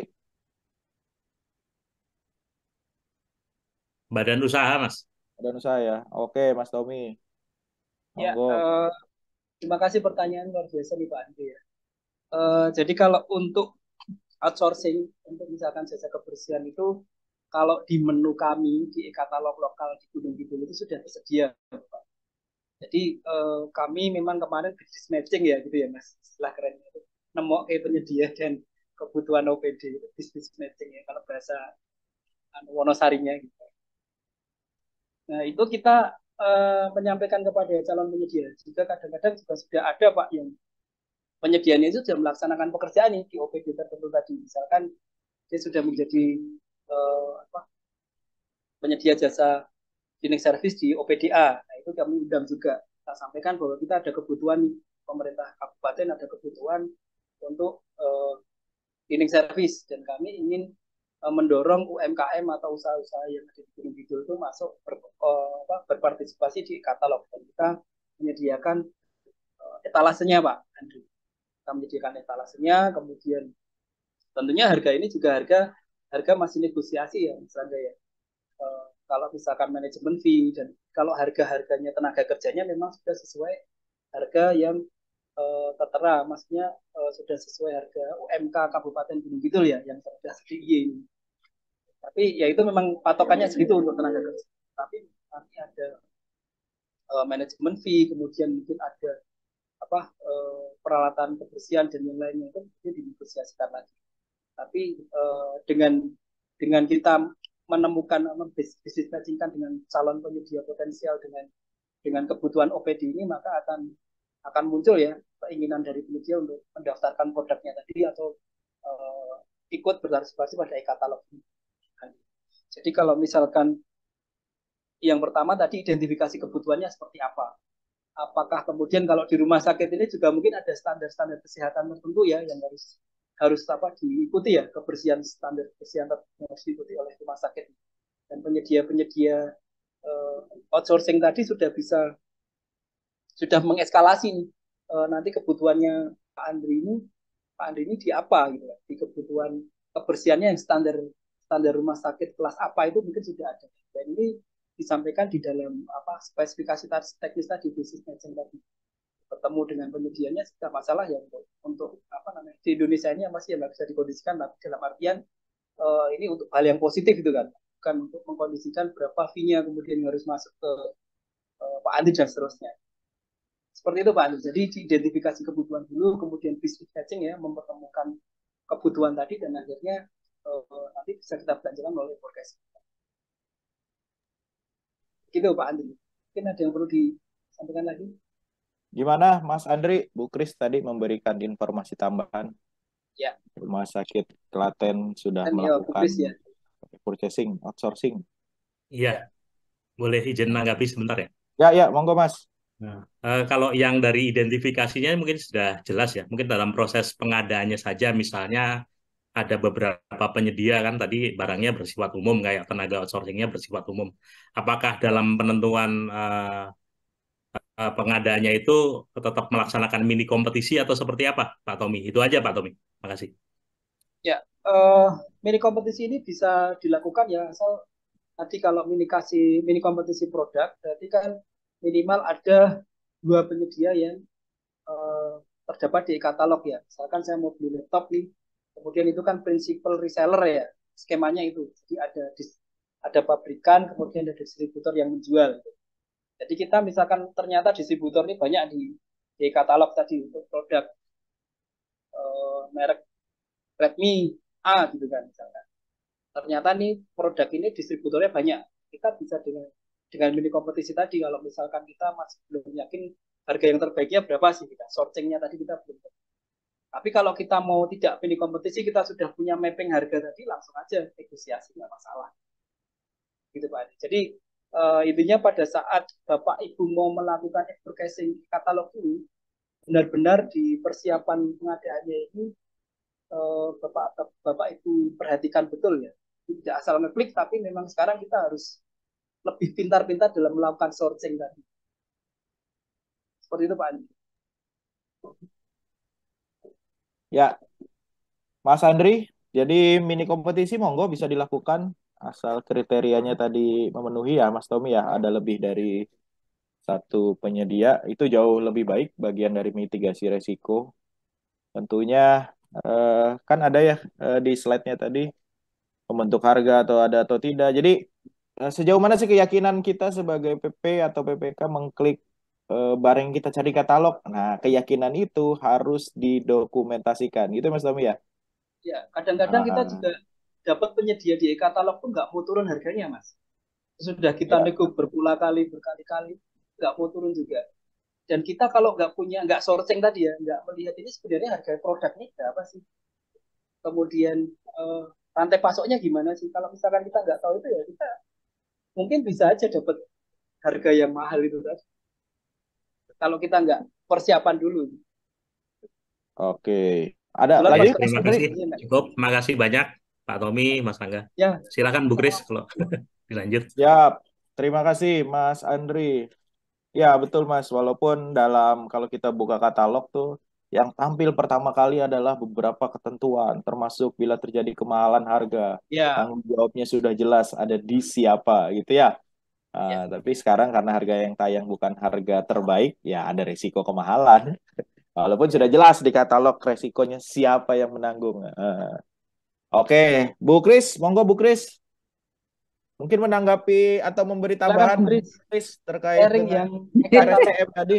Badan usaha Mas. Badan usaha ya. Oke, Mas Tommy. Ya, Monggo. terima kasih pertanyaan luar biasa nih Pak Andri ya. Jadi kalau untuk outsourcing, untuk misalkan jasa kebersihan itu, kalau di menu kami di e-katalog lokal di Gunung Kidul itu sudah tersedia, Pak. Jadi kami memang kemarin business matching ya gitu ya Mas, istilah keren itu. Nemu penyedia dan kebutuhan OPD itu business matching ya kalau bahasa Wonosarinya gitu. Nah, itu kita menyampaikan kepada calon penyedia. Juga kadang-kadang juga sudah ada Pak yang penyediaannya itu sudah melaksanakan pekerjaan nih di OPD tertentu tadi. Misalkan dia sudah menjadi apa, penyedia jasa cleaning service di OPDA. Nah, itu kami undang juga. Kita sampaikan bahwa kita ada kebutuhan pemerintah kabupaten ada kebutuhan untuk cleaning service dan kami ingin mendorong UMKM atau usaha-usaha yang ada di Gunung Kidul itu masuk berpartisipasi di katalog dan kita menyediakan etalasenya Pak Andrew. Kita menyediakan etalasenya, kemudian tentunya harga ini juga harga masih negosiasi ya misalnya ya. Kalau misalkan manajemen fee dan kalau harga-harganya tenaga kerjanya memang sudah sesuai harga yang tertera, maksudnya sudah sesuai harga UMK Kabupaten Gunung Kidul ya yang sudah di ini. Tapi ya itu memang patokannya segitu untuk tenaga kerja. Tapi nanti ada manajemen fee, kemudian mungkin ada peralatan kebersihan dan yang lainnya itu dinegosiasikan lagi. Tapi dengan kita menemukan bisnis matching dengan calon penyedia potensial dengan dengan kebutuhan OPD ini, maka akan muncul ya keinginan dari penyedia untuk mendaftarkan produknya tadi atau ikut berpartisipasi pada e-katalog ini. Jadi kalau misalkan yang pertama tadi identifikasi kebutuhannya seperti apa. Apakah kemudian kalau di rumah sakit ini juga mungkin ada standar-standar kesehatan tertentu ya yang harus diikuti ya, kebersihan, standar kebersihan yang harus diikuti oleh rumah sakit. Dan penyedia outsourcing tadi sudah mengeskalasi nih, nanti kebutuhannya Pak Andri ini di apa gitu ya, di kebutuhan kebersihannya yang standar rumah sakit kelas apa itu mungkin sudah ada. Dan ini disampaikan di dalam spesifikasi teknis tadi, business matching tadi. Bertemu dengan penyedianya tidak masalah ya untuk di Indonesia ini masih nggak bisa dikondisikan, tapi dalam artian ini untuk hal yang positif itu kan, bukan untuk mengkondisikan berapa fee-nya kemudian harus masuk ke Pak Andri dan seterusnya. Seperti itu Pak Andri. Jadi diidentifikasi kebutuhan dulu, kemudian business matching ya, mempertemukan kebutuhan tadi dan akhirnya nanti bisa kita belanjakan melalui forecast. Gitu Pak Andri. Mungkin ada yang perlu disampaikan lagi? Gimana Mas Andri? Bu Kris tadi memberikan informasi tambahan. Ya. Rumah sakit Klaten sudah melakukan purchasing, outsourcing. Iya. Boleh izin menanggapi sebentar ya? Ya, monggo Mas. Nah, kalau yang dari identifikasinya mungkin sudah jelas ya. Mungkin dalam proses pengadaannya saja, misalnya ada beberapa penyedia kan tadi barangnya bersifat umum, kayak tenaga outsourcingnya bersifat umum. Apakah dalam penentuan pengadaannya itu tetap melaksanakan mini kompetisi atau seperti apa, Pak Tommy? Itu aja Pak Tommy. Makasih. Ya, mini kompetisi ini bisa dilakukan ya, asal nanti kalau mini kompetisi produk, berarti kan minimal ada 2 penyedia yang terdapat di katalog ya. Misalkan saya mau beli laptop nih, kemudian itu kan principal reseller ya, skemanya itu. Jadi ada pabrikan, kemudian ada distributor yang menjual. Jadi kita misalkan ternyata distributor ini banyak di katalog tadi untuk produk merek Redmi A gitu kan misalkan. Ternyata nih produk ini distributornya banyak. Kita bisa dengan mini kompetisi tadi, kalau misalkan kita masih belum yakin harga yang terbaiknya berapa sih, kita sourcingnya tadi kita belum. Tapi kalau kita mau tidak mini kompetisi, kita sudah punya mapping harga tadi, langsung aja negosiasi, nggak masalah. Gitu Pak Adi. Jadi intinya pada saat Bapak Ibu mau melakukan advertising katalog ini, benar-benar di persiapan pengadaannya ini Bapak Ibu perhatikan betul ya. Tidak asal ngeklik, tapi memang sekarang kita harus lebih pintar-pintar dalam melakukan sourcing tadi. Seperti itu Pak Andi. Ya, Mas Andri, jadi mini kompetisi monggo bisa dilakukan asal kriterianya tadi memenuhi ya Mas Tommy ya, ada lebih dari 1 penyedia, itu jauh lebih baik, bagian dari mitigasi resiko. Tentunya kan ada ya di slide-nya tadi pembentuk harga atau ada atau tidak. Jadi sejauh mana sih keyakinan kita sebagai PP atau PPK mengklik barang yang kita cari katalog? Nah, keyakinan itu harus didokumentasikan. Gitu Mas Tommy ya? Ya, kadang-kadang kita juga dapat penyedia di e-katalog pun nggak mau turun harganya, Mas. Sudah kita nego berkali-kali, nggak mau turun juga. Dan kita kalau nggak sourcing tadi ya, nggak melihat ini sebenarnya harga produknya berapa sih. Kemudian rantai pasoknya gimana sih. Kalau misalkan kita nggak tahu itu ya, kita mungkin bisa aja dapat harga yang mahal itu tadi. Kalau kita nggak persiapan dulu. Oke. Ada lagi? Terima kasih. Cukup. Terima kasih banyak Pak Tommy, Mas Angga. Ya. Silakan Bu Kris kalau dilanjut. Ya, terima kasih Mas Andri. Ya, betul Mas. Walaupun kalau kita buka katalog tuh, yang tampil pertama kali adalah beberapa ketentuan, termasuk bila terjadi kemahalan harga. Ya. Tanggung jawabnya sudah jelas, ada di siapa gitu ya. Tapi sekarang karena harga yang tayang bukan harga terbaik, ya ada risiko kemahalan. Walaupun sudah jelas di katalog resikonya siapa yang menanggung. Oke, Bu Kris, monggo Bu Kris. Mungkin menanggapi atau memberi tambahan terkait dengan RSCM tadi.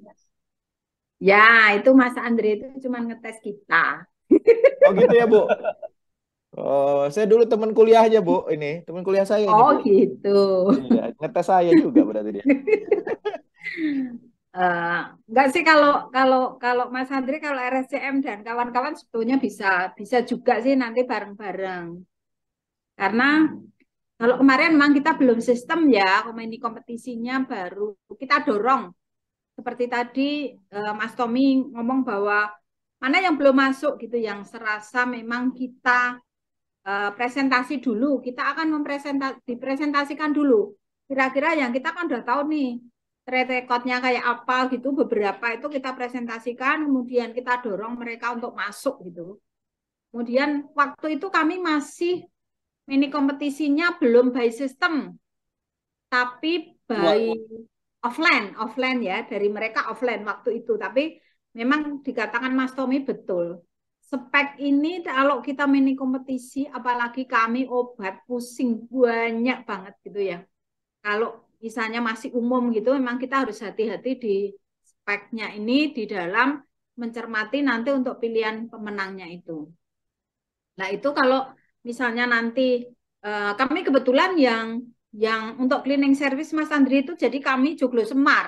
Ya, itu Mas Andri itu cuma ngetes kita. Oh gitu ya, Bu? Oh, saya dulu teman kuliah aja, Bu. Ini teman kuliah saya ini, Oh Bu. gitu. Iya, ngetes saya juga berarti dia. Enggak sih kalau kalau kalau Mas Andri kalau RSCM dan kawan-kawan sebetulnya bisa bisa juga sih nanti bareng-bareng. Karena kalau kemarin memang kita belum sistem ya, ini kompetisinya baru kita dorong. Seperti tadi Mas Tommy ngomong bahwa mana yang belum masuk gitu, yang serasa memang kita presentasi dulu, kita akan dipresentasikan dulu. Kira-kira yang kita kan udah tahu nih, track recordnya kayak apa gitu, beberapa itu kita presentasikan, kemudian kita dorong mereka untuk masuk gitu. Kemudian waktu itu kami masih mini kompetisinya belum by system, tapi by offline ya, dari mereka offline waktu itu. Tapi memang dikatakan Mas Tommy betul. Spek ini kalau kita mini kompetisi, apalagi kami obat pusing banyak banget gitu ya. Kalau misalnya masih umum gitu, memang kita harus hati-hati di speknya ini di dalam mencermati nanti untuk pilihan pemenangnya itu. Nah itu kalau misalnya nanti kami kebetulan yang untuk cleaning service Mas Andri itu jadi kami Joglo Semar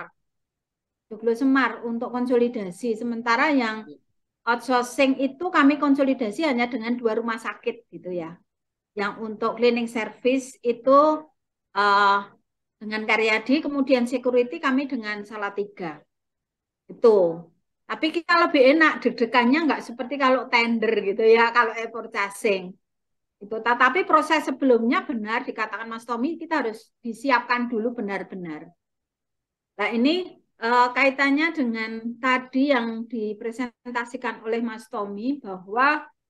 untuk konsolidasi. Sementara yang outsourcing itu kami konsolidasi hanya dengan 2 rumah sakit gitu ya. Yang untuk cleaning service itu dengan Karyadi, kemudian security kami dengan Salatiga. Itu. Tapi kita lebih enak deg-degannya nggak seperti kalau tender gitu ya, kalau purchasing. Itu. Tetapi proses sebelumnya benar dikatakan Mas Tommy, kita harus disiapkan dulu benar-benar. Nah ini kaitannya dengan tadi yang dipresentasikan oleh Mas Tommy bahwa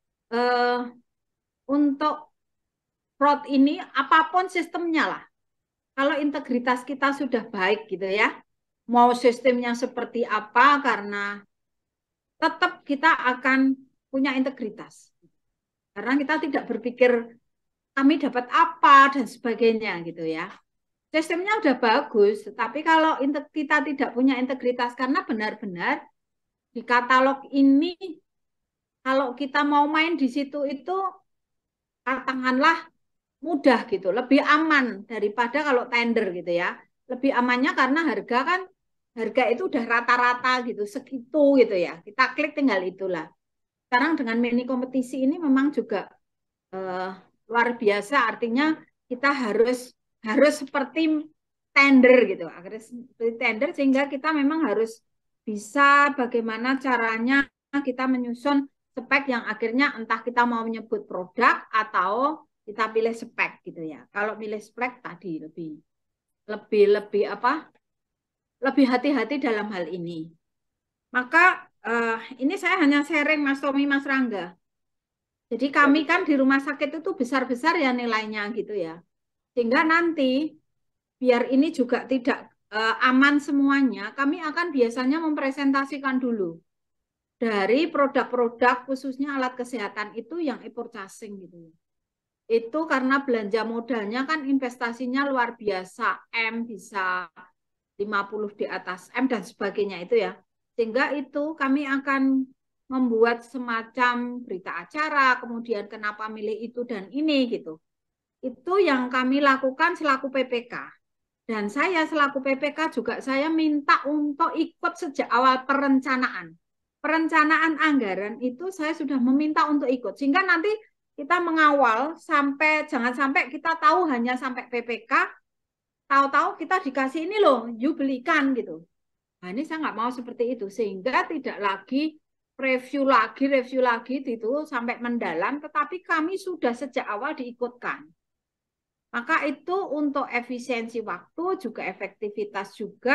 untuk fraud ini apapun sistemnya lah. Kalau integritas kita sudah baik gitu ya, mau sistemnya seperti apa karena tetap kita akan punya integritas. Karena kita tidak berpikir kami dapat apa dan sebagainya gitu ya. Sistemnya udah bagus, tapi kalau kita tidak punya integritas karena benar-benar di katalog ini kalau kita mau main di situ itu katakanlah mudah gitu, lebih aman daripada kalau tender gitu ya. Lebih amannya karena harga itu udah rata-rata gitu, segitu gitu ya. Kita klik tinggal itulah. Sekarang dengan mini kompetisi ini memang juga luar biasa, artinya kita harus seperti tender gitu, seperti tender sehingga kita memang harus bisa bagaimana caranya kita menyusun spek yang akhirnya entah kita mau menyebut produk atau kita pilih spek gitu ya. Kalau pilih spek tadi lebih apa? Lebih hati-hati dalam hal ini. Maka ini saya hanya sharing Mas Tommy, Mas Rangga. Jadi kami kan di rumah sakit itu besar-besar ya nilainya gitu ya. Sehingga nanti biar ini juga tidak aman semuanya, kami akan biasanya mempresentasikan dulu dari produk-produk khususnya alat kesehatan itu yang e-purchasing gitu. Itu karena belanja modalnya kan investasinya luar biasa, M bisa 50 di atas M dan sebagainya itu ya. Sehingga itu kami akan membuat semacam berita acara, kemudian kenapa milih itu dan ini gitu. Itu yang kami lakukan selaku PPK. Dan saya selaku PPK juga saya minta untuk ikut sejak awal perencanaan. Perencanaan anggaran itu saya sudah meminta untuk ikut. Sehingga nanti kita mengawal sampai, jangan sampai kita tahu hanya sampai PPK, tahu-tahu kita dikasih ini loh, you belikan gitu. Nah ini saya nggak mau seperti itu. Sehingga tidak lagi review lagi itu sampai mendalam, tetapi kami sudah sejak awal diikutkan. Maka itu untuk efisiensi waktu juga efektivitas juga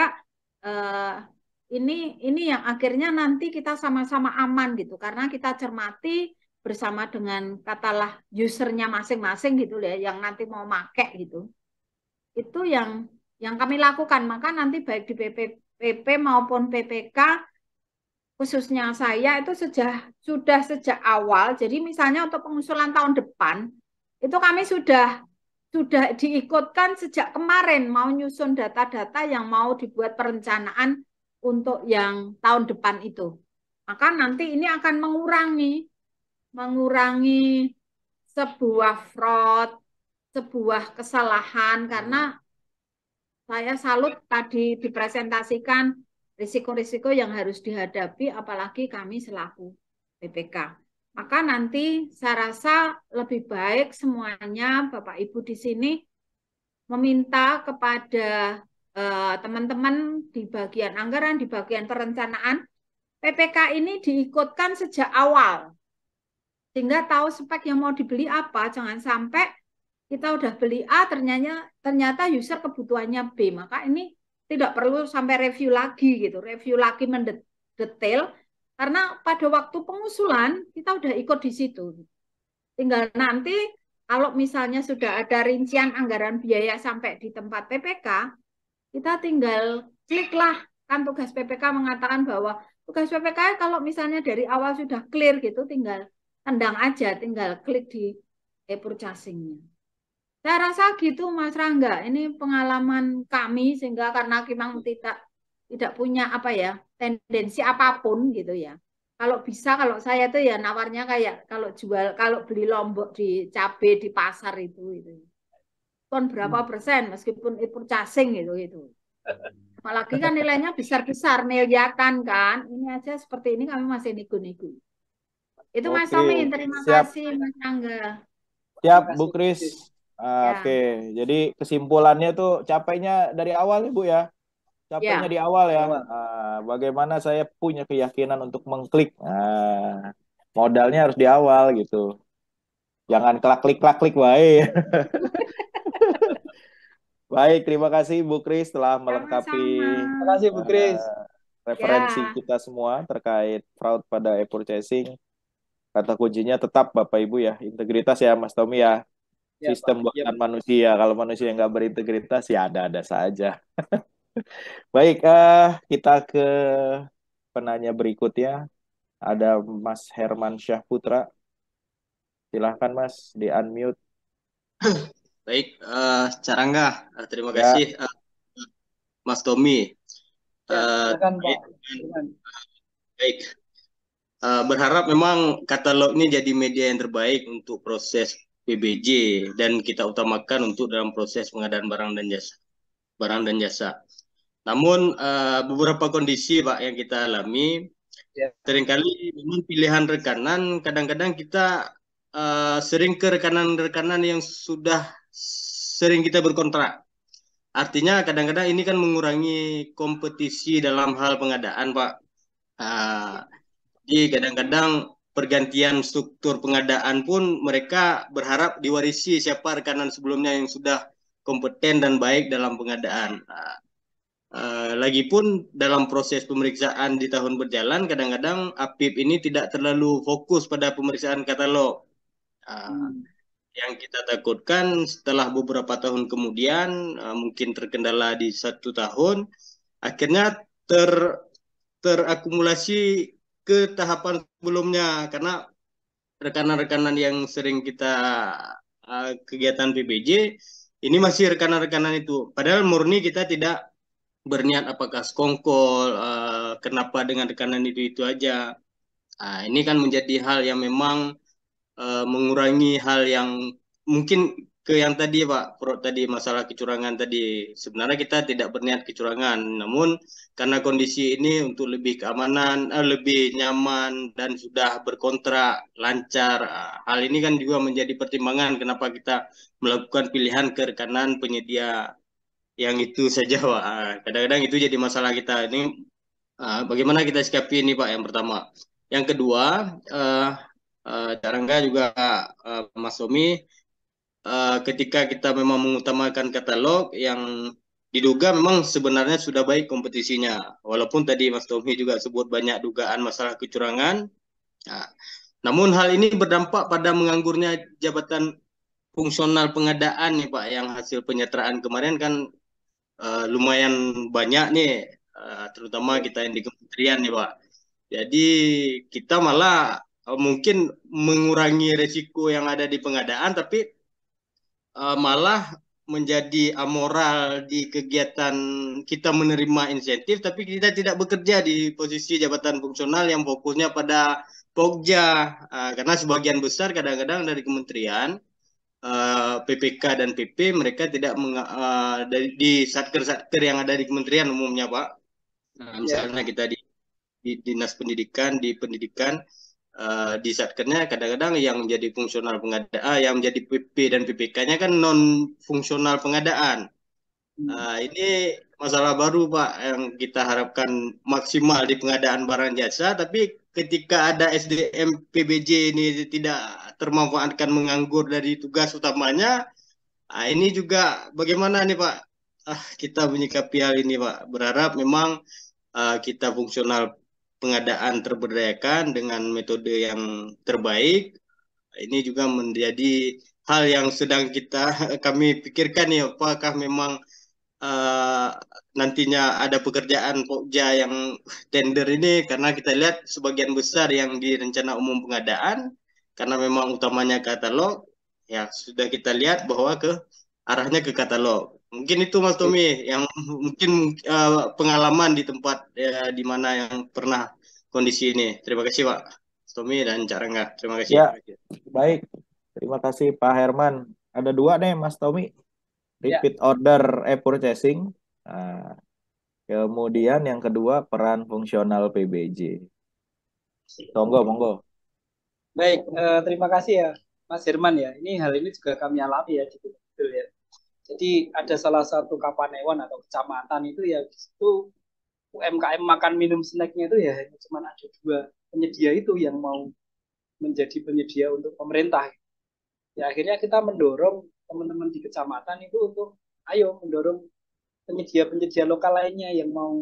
ini yang akhirnya nanti kita sama-sama aman gitu karena kita cermati bersama dengan katalah usernya masing-masing gitu ya yang nanti mau make gitu. Itu yang kami lakukan. Maka nanti baik di PP maupun PPK khususnya saya itu sudah sejak awal. Jadi misalnya untuk pengusulan tahun depan itu kami sudah diikutkan sejak kemarin mau nyusun data-data yang mau dibuat perencanaan untuk yang tahun depan itu. Maka nanti ini akan mengurangi sebuah fraud, sebuah kesalahan karena saya salut tadi dipresentasikan risiko-risiko yang harus dihadapi, apalagi kami selaku PPK. Maka nanti saya rasa lebih baik semuanya Bapak Ibu di sini meminta kepada teman-teman di bagian anggaran, di bagian perencanaan, PPK ini diikutkan sejak awal. Sehingga tahu spek yang mau dibeli apa, jangan sampai kita udah beli A, ternyata user kebutuhannya B. Maka ini tidak perlu sampai review lagi gitu, review lagi mendetail, karena pada waktu pengusulan kita udah ikut di situ. Tinggal nanti kalau misalnya sudah ada rincian anggaran biaya sampai di tempat PPK, kita tinggal kliklah, kan tugas PPK mengatakan bahwa tugas PPK kalau misalnya dari awal sudah clear gitu, tinggal tendang aja, tinggal klik di e-purchasing-nya. Saya rasa gitu Mas Rangga, ini pengalaman kami sehingga karena memang tidak punya apa ya, tendensi apapun gitu ya. Kalau bisa, kalau saya tuh ya nawarnya kayak kalau beli lombok di cabe di pasar itu. Kon berapa persen meskipun e-purchasing gitu. Apalagi kan nilainya besar-besar, miliaran kan. Ini aja seperti ini kami masih nego-nego. Itu Mas Tommy, terima kasih Mas Rangga. Siap Bu Kris. Ya. Oke, jadi kesimpulannya tuh capeknya dari awal ya Bu ya. Capeknya Ya. di awal ya. Bagaimana saya punya keyakinan untuk mengklik. Modalnya harus di awal gitu. Jangan klik wae. Baik, terima kasih Bu Kris telah melengkapi Terima kasih Bu Kris. referensi kita semua terkait fraud pada e-purchasing. Kata kuncinya tetap Bapak Ibu ya, integritas ya Mas Tommy ya. Sistem buatan manusia. Kalau manusia yang nggak berintegritas ya ada-ada saja. Baik, kita ke penanya berikutnya. Ada Mas Herman Syahputra. Silahkan Mas, di-unmute. Baik, Carangga, terima kasih Mas Tommy. Baik, berharap memang katalog ini jadi media yang terbaik untuk proses PBJ dan kita utamakan untuk dalam proses pengadaan barang dan jasa. Namun beberapa kondisi Pak yang kita alami, seringkali memang pilihan rekanan kadang-kadang kita sering ke rekanan-rekanan yang sudah sering kita berkontrak. Artinya kadang-kadang ini kan mengurangi kompetisi dalam hal pengadaan Pak. Jadi kadang-kadang pergantian struktur pengadaan pun mereka berharap diwarisi siapa rekanan sebelumnya yang sudah kompeten dan baik dalam pengadaan. Lagipun dalam proses pemeriksaan di tahun berjalan kadang-kadang APIP ini tidak terlalu fokus pada pemeriksaan katalog. Yang kita takutkan setelah beberapa tahun kemudian mungkin terkendala di 1 tahun, akhirnya terakumulasi ke tahapan sebelumnya karena rekanan-rekanan yang sering kita kegiatan PBJ ini masih rekanan-rekanan itu. Padahal murni kita tidak berniat apakah skongkol, kenapa dengan rekanan itu aja. Ini kan menjadi hal yang memang mengurangi hal yang mungkin ke yang tadi Pak, tadi masalah kecurangan tadi. Sebenarnya kita tidak berniat kecurangan, namun karena kondisi ini untuk lebih keamanan, lebih nyaman dan sudah berkontrak lancar. Hal ini kan juga menjadi pertimbangan kenapa kita melakukan pilihan ke rekanan penyedia yang itu saja Pak. Kadang-kadang itu jadi masalah kita ini. Bagaimana kita sikapi ini Pak yang pertama. Yang kedua, Carangga juga Mas Tommy, ketika kita memang mengutamakan katalog yang diduga memang sebenarnya sudah baik kompetisinya. Walaupun tadi Mas Tommy juga sebut banyak dugaan masalah kecurangan. Namun hal ini berdampak pada menganggurnya jabatan fungsional pengadaan nih Pak, yang hasil penyetraan kemarin kan lumayan banyak nih, terutama kita yang di kementerian nih Pak. Jadi kita malah mungkin mengurangi resiko yang ada di pengadaan, tapi malah menjadi amoral di kegiatan kita menerima insentif, tapi kita tidak bekerja di posisi jabatan fungsional yang fokusnya pada Pokja. Karena sebagian besar kadang-kadang dari kementerian PPK dan PP mereka tidak di satker-satker yang ada di kementerian umumnya Pak. Nah, misalnya kita di dinas pendidikan, di pendidikan, di satkernya kadang-kadang yang menjadi fungsional pengadaan, yang menjadi PP dan PPK-nya kan non fungsional pengadaan. Ini masalah baru Pak yang kita harapkan maksimal di pengadaan barang jasa, tapi ketika ada SDM PBJ ini tidak termanfaatkan menganggur dari tugas utamanya, ini juga bagaimana nih Pak? Kita menyikapi hal ini Pak. Berharap memang kita fungsional pengadaan terberdayakan dengan metode yang terbaik. Ini juga menjadi hal yang sedang kami pikirkan nih, apakah memang nantinya ada pekerjaan Pokja yang tender ini, karena kita lihat sebagian besar yang di rencana umum pengadaan karena memang utamanya katalog, ya sudah kita lihat bahwa arahnya ke katalog. Mungkin itu Mas Tommy yang mungkin pengalaman di tempat di mana yang pernah kondisi ini. Terima kasih Pak Tommy dan Cak Rangga. Terima kasih. Ya, baik. Terima kasih Pak Herman. Ada dua nih Mas Tommy. Repeat order purchasing. Nah, kemudian yang kedua peran fungsional PBJ. Monggo. Baik, terima kasih ya Mas Herman ya. Hal ini juga kami alami ya di betul ya. Jadi ada salah satu kapanewon atau kecamatan itu ya itu UMKM makan minum snacknya itu ya cuma ada 2 penyedia itu yang mau menjadi penyedia untuk pemerintah. Ya akhirnya kita mendorong teman-teman di kecamatan itu untuk ayo mendorong penyedia-penyedia lokal lainnya yang mau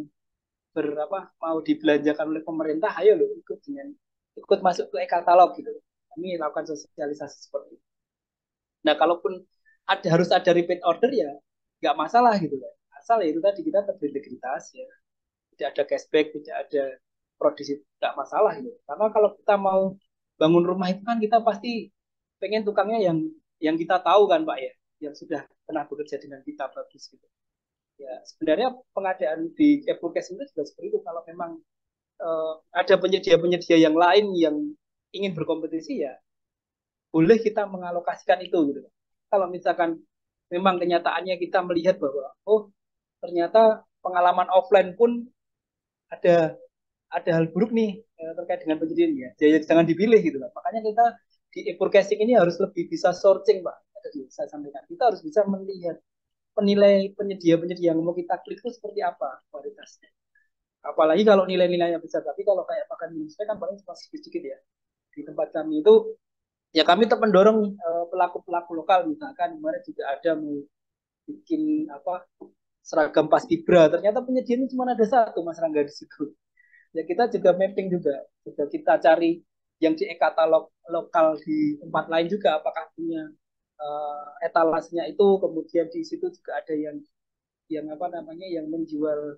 mau dibelanjakan oleh pemerintah, ayo loh ikut masuk ke e-katalog gitu. Kami lakukan sosialisasi seperti itu. Nah, kalaupun harus ada repeat order ya nggak masalah gitu kan. Asal ya itu tadi kita berintegritas ya. Tidak ada cashback, tidak ada produksi, nggak masalah gitu. Karena kalau kita mau bangun rumah itu kan kita pasti pengen tukangnya yang kita tahu kan Pak ya, yang sudah pernah bekerja dengan kita bagus gitu. Ya sebenarnya pengadaan di Epurkes itu juga seperti itu. Kalau memang ada penyedia-penyedia yang lain yang ingin berkompetisi ya boleh kita mengalokasikan itu gitu. Kalau misalkan memang kenyataannya kita melihat bahwa ternyata pengalaman offline pun ada hal buruk nih terkait dengan penyedia ya. Jadi jangan dipilih gitu lah. Makanya kita di e-forecasting ini harus lebih bisa sourcing Pak. Tadi saya sampaikan kita harus bisa melihat penilai penyedia-penyedia yang mau kita klik itu seperti apa kualitasnya. Apalagi kalau nilai-nilainya besar, tapi kalau kayak makan minum kan paling cuma sedikit ya. Di tempat kami itu ya kami tetap mendorong pelaku-pelaku lokal, misalkan kemarin juga ada mau bikin seragam paskibra, ternyata penyediaannya cuma ada 1 Mas Rangga di situ. Ya kita juga mapping juga kita cari yang di e-katalog lokal di tempat lain juga apakah punya etalasenya itu, kemudian di situ juga ada yang yang menjual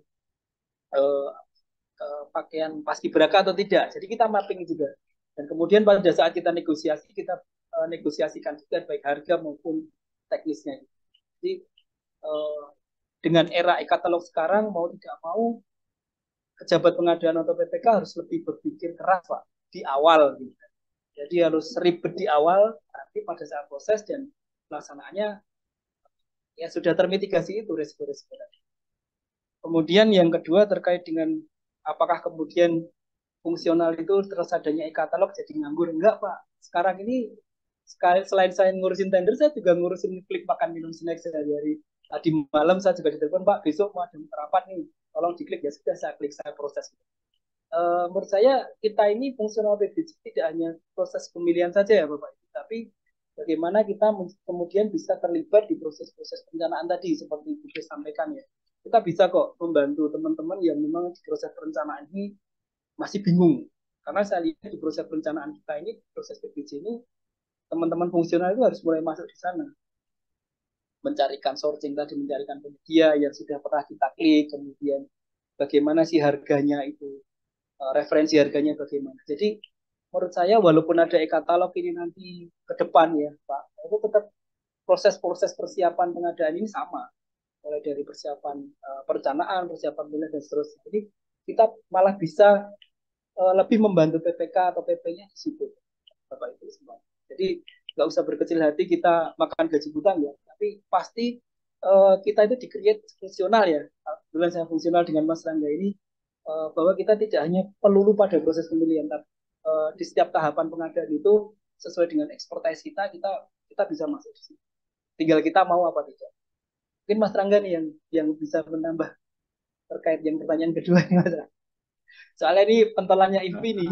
pakaian paskibraka atau tidak. Jadi kita mapping juga. Dan kemudian pada saat kita negosiasi, kita negosiasikan juga baik harga maupun teknisnya. Jadi dengan era e-katalog sekarang mau tidak mau pejabat pengadaan atau PPK harus lebih berpikir keras Pak di awal gitu. Jadi harus ribet di awal, nanti pada saat proses dan pelaksanaannya ya sudah termitigasi itu resiko-resiko tadi. Kemudian yang kedua terkait dengan apakah kemudian fungsional itu terus adanya e-katalog jadi nganggur? Enggak Pak. Sekarang ini selain saya ngurusin tender, saya juga ngurusin klik makan minum snack sehari-hari. Tadi malam saya juga ditelepon Pak, besok mau ada rapat nih, tolong diklik. Ya sudah saya klik, saya proses. Menurut saya kita ini fungsional PBJ tidak hanya proses pemilihan saja ya Bapak, tapi bagaimana kita kemudian bisa terlibat di proses-proses perencanaan tadi seperti Ibu sampaikan ya. Kita bisa kok membantu teman-teman yang memang di proses perencanaan ini masih bingung. Karena saya lihat di proses perencanaan kita ini, proses PBJ ini, teman-teman fungsional itu harus mulai masuk di sana. Mencarikan sourcing tadi, mencarikan penyedia yang sudah pernah kita klik, kemudian bagaimana sih harganya itu, referensi harganya bagaimana. Jadi menurut saya walaupun ada e-katalog ini nanti ke depan ya Pak, itu tetap proses-proses persiapan pengadaan ini sama. Mulai dari persiapan perencanaan, persiapan pilihan dan seterusnya. Jadi kita malah bisa lebih membantu PPK atau PP-nya di situ. Bapak Ibu semua. Jadi nggak usah berkecil hati kita makan gaji buta enggak, tapi pasti kita itu di-create fungsional ya. Alhamdulillah saya fungsional dengan Mas Rangga ini, bahwa kita tidak hanya pelulu pada proses pemilihan, tapi di setiap tahapan pengadaan itu sesuai dengan expertise kita bisa masuk di situ. Tinggal kita mau apa tidak. Mungkin Mas Rangga nih yang bisa menambah terkait yang pertanyaan kedua nih Mas Rangga. Soalnya ini pentolannya INVI nih.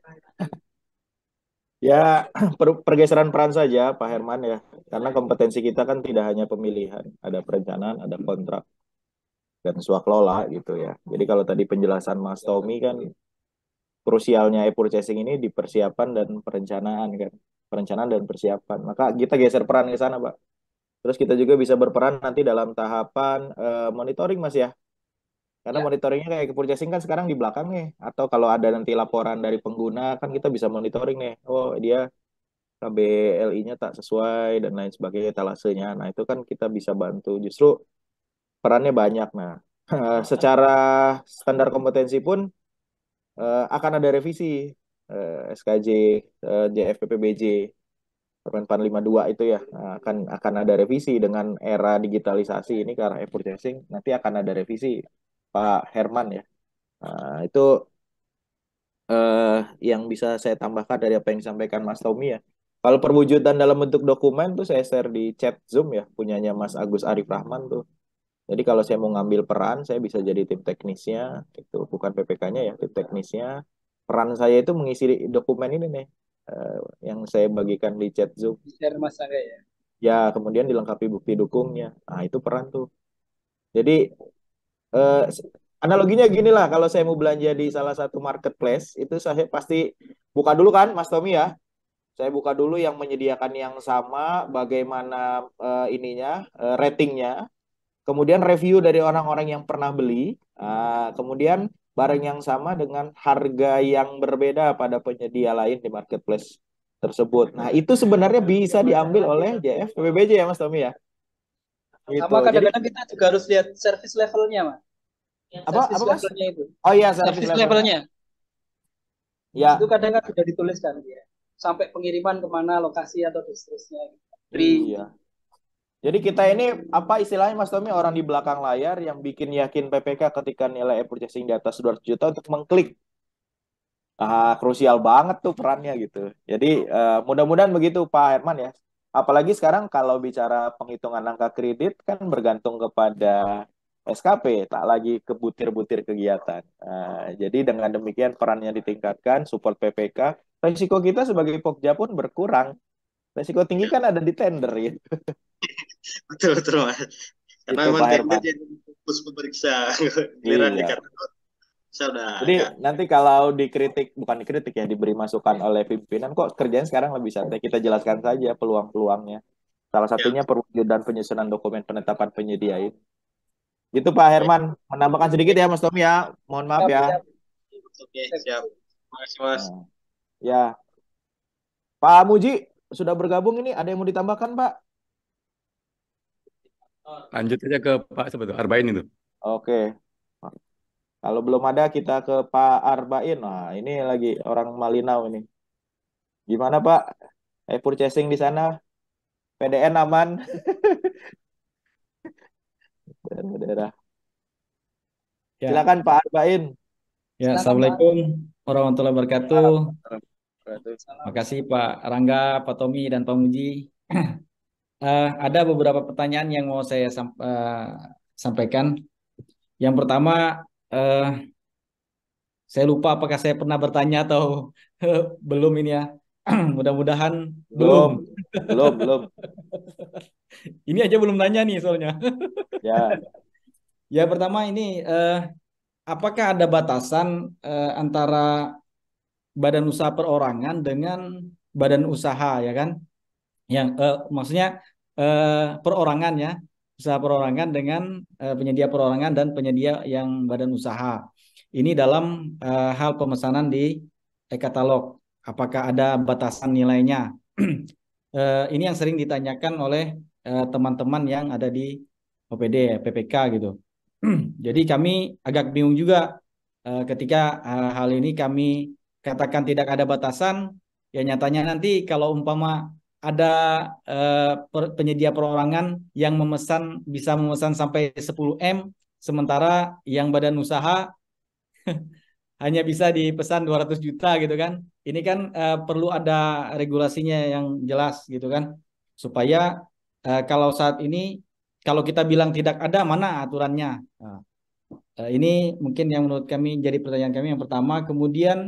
Ya, pergeseran peran saja Pak Herman ya. Karena kompetensi kita kan tidak hanya pemilihan, ada perencanaan, ada kontrak, dan swaklola gitu ya. Jadi kalau tadi penjelasan Mas Tommy kan krusialnya e-purchasing ini di persiapan dan perencanaan kan. Perencanaan dan persiapan. Maka kita geser peran ke sana, Pak. Terus kita juga bisa berperan nanti dalam tahapan monitoring Mas ya. Karena Ya, monitoringnya kayak purchasing kan sekarang di belakang nih. Atau kalau ada nanti laporan dari pengguna kan kita bisa monitoring nih. Oh dia KBLI-nya tak sesuai dan lain sebagainya, talasenya. Nah itu kan kita bisa bantu. Justru perannya banyak. Nah secara standar kompetensi pun akan ada revisi SKJ JFPPBJ Permen 452 itu ya. Nah, akan ada revisi dengan era digitalisasi ini ke arah e-purchasing. Nanti akan ada revisi Pak Herman ya. Nah, itu yang bisa saya tambahkan dari apa yang disampaikan Mas Tommy ya. Kalau perwujudan dalam bentuk dokumen tuh saya share di chat Zoom ya, punyanya Mas Agus Arif Rahman tuh. Jadi kalau saya mau ngambil peran, saya bisa jadi tim teknisnya, itu bukan PPK-nya ya, tim teknisnya. Peran saya itu mengisi dokumen ini nih, yang saya bagikan di chat Zoom. share Mas Rangga ya. Ya, kemudian dilengkapi bukti dukungnya. Nah, itu peran tuh. Jadi eh, analoginya gini lah, kalau saya mau belanja di salah satu marketplace, itu saya pasti buka dulu kan, Mas Tommy ya. Saya buka dulu yang menyediakan yang sama, bagaimana ratingnya. Kemudian review dari orang-orang yang pernah beli. Kemudian barang yang sama dengan harga yang berbeda pada penyedia lain di marketplace tersebut. Nah, itu sebenarnya bisa diambil oleh JF PBBJ ya Mas Tommy ya. Gitu. Sama Jadi kadang-kadang kita juga harus lihat service levelnya, Mas. Service Mas? levelnya itu. Oh iya, service Service levelnya. levelnya. Ya, Itu kadang kan sudah dituliskan ya. Sampai pengiriman kemana, lokasi atau seterusnya. iya. Jadi kita ini apa istilahnya Mas Tommy, orang di belakang layar yang bikin yakin PPK ketika nilai purchasing di atas 200 juta untuk mengklik. Krusial banget tuh perannya gitu. Jadi mudah-mudahan begitu Pak Herman ya. Apalagi sekarang kalau bicara penghitungan angka kredit kan bergantung kepada SKP, tak lagi ke butir-butir kegiatan. Jadi dengan demikian perannya ditingkatkan, support PPK, risiko kita sebagai Pokja pun berkurang. Risiko tinggi kan ada di tender gitu. Betul betul Mas. Karena Itu memang Pak tender Herman. jadi fokus pemeriksa giliran Iya. dikatakan saya udah Jadi agak nanti kalau dikritik, bukan dikritik ya, diberi masukan oleh pimpinan, kok kerjaan sekarang lebih santai. Kita jelaskan saja peluang-peluangnya. Salah ya. satunya perwujudan penyusunan dokumen penetapan penyedia itu. Itu Pak Herman. Menambahkan sedikit ya Mas Tommy ya. Mohon maaf Siap, ya. siap. Oke, siap. Terima kasih Mas. Nah, ya. Pak Muji sudah bergabung ini. Ada yang mau ditambahkan Pak? Lanjut aja ke Pak sebetulnya Arba'in itu. Oke. Kalau belum ada kita ke Pak Arba'in. Nah ini lagi orang Malinau ini. Gimana Pak? Purchasing di sana? PDN aman? Daerah. Ya, Silakan Pak Arba'in. ya, Silakan, Assalamualaikum warahmatullahi wabarakatuh. Salam. Makasih Pak Rangga, Pak Tommy, dan Pak Muji. Ada beberapa pertanyaan yang mau saya sampaikan. Yang pertama, saya lupa apakah saya pernah bertanya atau belum ini ya. Mudah-mudahan belum. Belum. Ini aja belum nanya nih soalnya. Ya. Ya pertama ini, apakah ada batasan antara badan usaha perorangan dengan badan usaha ya kan? Yang maksudnya perorangan ya, usaha perorangan dengan penyedia perorangan dan penyedia yang badan usaha. Ini dalam hal pemesanan di e-katalog. Apakah ada batasan nilainya? Ini yang sering ditanyakan oleh teman-teman yang ada di OPD, PPK gitu. Jadi kami agak bingung juga ketika hal ini kami katakan tidak ada batasan, ya nyatanya nanti kalau umpama ada penyedia perorangan yang bisa memesan sampai 10M, sementara yang badan usaha hanya bisa dipesan 200 juta gitu kan. Ini kan perlu ada regulasinya yang jelas gitu kan. Supaya kalau saat ini kalau kita bilang tidak ada, mana aturannya? Nah, ini mungkin yang menurut kami jadi pertanyaan kami yang pertama. Kemudian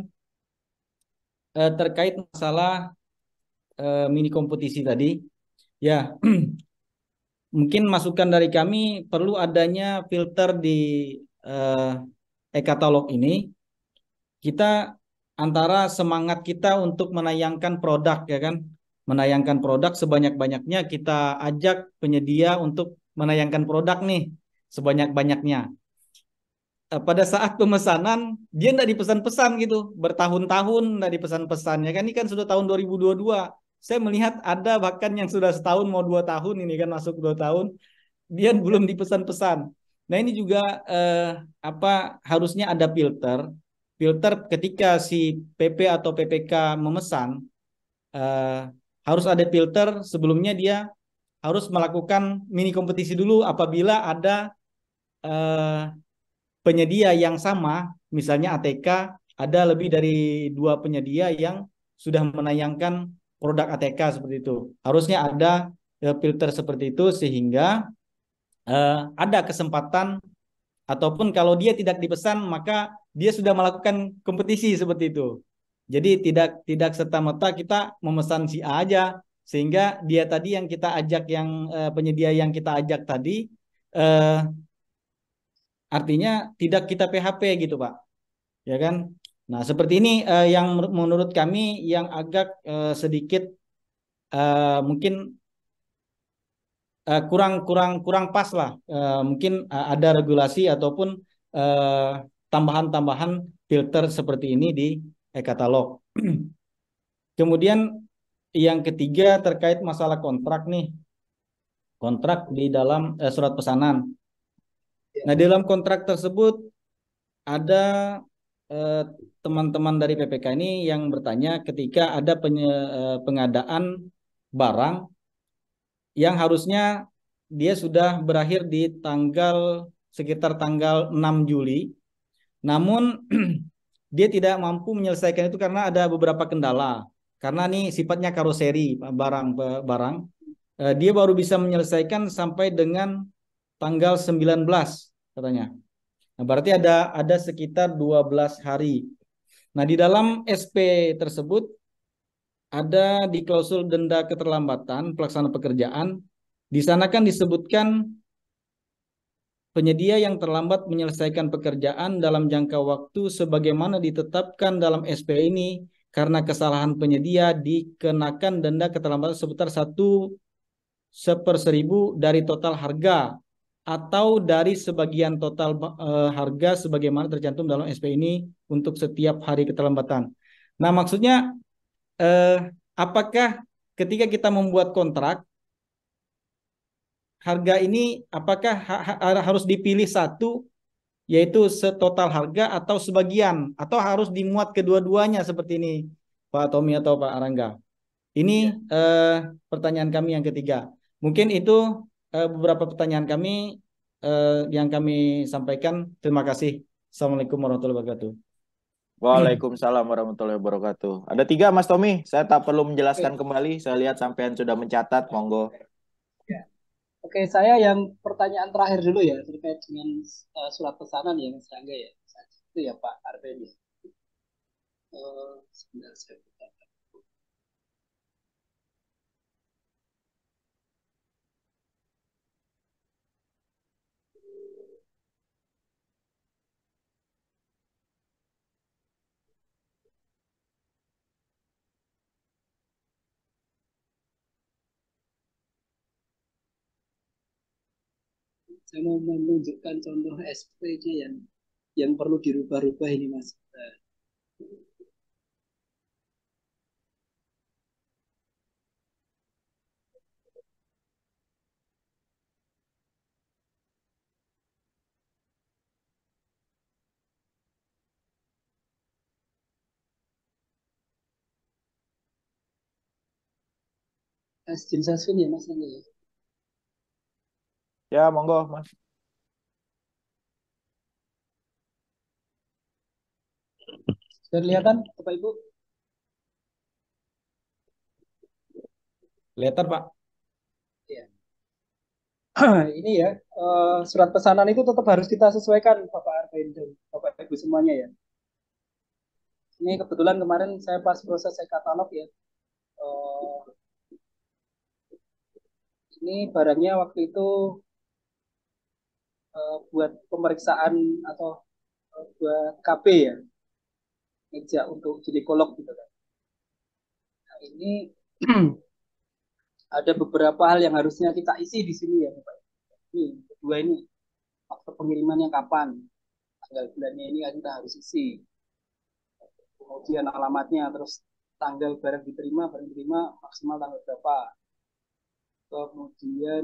terkait masalah mini kompetisi tadi, ya mungkin masukan dari kami perlu adanya filter di eh, e-katalog ini. Kita antara semangat kita untuk menayangkan produk ya kan, menayangkan produk sebanyak-banyaknya, kita ajak penyedia untuk menayangkan produk nih sebanyak-banyaknya. Pada saat pemesanan dia tidak dipesan-pesan gitu, bertahun-tahun tidak dipesan-pesan ya kan. Ini kan sudah tahun 2022, saya melihat ada bahkan yang sudah setahun mau 2 tahun, ini kan masuk 2 tahun dia belum dipesan-pesan. Nah ini juga apa, harusnya ada filter ketika si PP atau PPK memesan, eh, harus ada filter sebelumnya. Dia harus melakukan mini kompetisi dulu apabila ada eh, penyedia yang sama, misalnya ATK, ada lebih dari 2 penyedia yang sudah menayangkan produk ATK seperti itu. Harusnya ada filter seperti itu sehingga ada kesempatan, ataupun kalau dia tidak dipesan maka dia sudah melakukan kompetisi seperti itu. Jadi tidak serta-merta kita memesan si A aja, sehingga dia tadi yang kita ajak, yang penyedia yang kita ajak tadi, eh, artinya tidak kita PHP gitu Pak, ya kan? Nah seperti ini yang menurut kami yang agak sedikit mungkin kurang kurang kurang pas lah. Mungkin ada regulasi ataupun eh, tambahan-tambahan filter seperti ini di e-katalog. Kemudian yang ketiga terkait masalah kontrak nih, kontrak di dalam surat pesanan. Nah, di dalam kontrak tersebut ada eh, teman-teman dari PPK ini yang bertanya ketika ada pengadaan barang yang harusnya dia sudah berakhir di sekitar tanggal 6 Juli. Namun dia tidak mampu menyelesaikan itu karena ada beberapa kendala. Karena ini sifatnya karoseri barang. Dia baru bisa menyelesaikan sampai dengan tanggal 19 katanya. Nah, berarti ada sekitar 12 hari. Nah, di dalam SP tersebut ada di klausul denda keterlambatan pelaksanaan pekerjaan. Di sana kan disebutkan penyedia yang terlambat menyelesaikan pekerjaan dalam jangka waktu sebagaimana ditetapkan dalam SP ini karena kesalahan penyedia dikenakan denda keterlambatan sebesar 1/1000 dari total harga atau dari sebagian total harga sebagaimana tercantum dalam SP ini untuk setiap hari keterlambatan. Nah, maksudnya eh, apakah ketika kita membuat kontrak harga ini apakah harus dipilih satu, yaitu setotal harga, atau sebagian, atau harus dimuat kedua-duanya seperti ini, Pak Tommy atau Pak Arangga? Ini eh, pertanyaan kami yang ketiga. Mungkin itu beberapa pertanyaan kami yang kami sampaikan. Terima kasih. Assalamualaikum warahmatullahi wabarakatuh. Waalaikumsalam warahmatullahi wabarakatuh. Ada 3 Mas Tommy. Saya tak perlu menjelaskan Oke, kembali. Saya lihat sampean sudah mencatat. Monggo. ya. Oke, saya yang pertanyaan terakhir dulu ya terkait dengan surat pesanan ya Mas Rangga ya. Itu ya Pak Arben ya. Sebentar saya buka. Saya mau menunjukkan contoh SP-nya yang perlu dirubah-rubah ini Mas. Izin Sasvin ya Mas ini. Ya, monggo, Mas. Sudah kelihatan Bapak Ibu? Kelihatan Pak. Ya. Ini ya, surat pesanan itu tetap harus kita sesuaikan Bapak Arvin dan Bapak Ibu semuanya ya. Ini kebetulan kemarin saya pas proses e-katalog ya. Eh, ini barangnya waktu itu buat pemeriksaan atau buat KB ya, meja untuk ginekolog gitu kan. Nah, ini ada beberapa hal yang harusnya kita isi di sini ya Bapak. Ini kedua ini waktu pengirimannya kapan, tanggal bulannya ini kan kita harus isi. Kemudian alamatnya, terus tanggal barang diterima maksimal tanggal berapa. Kemudian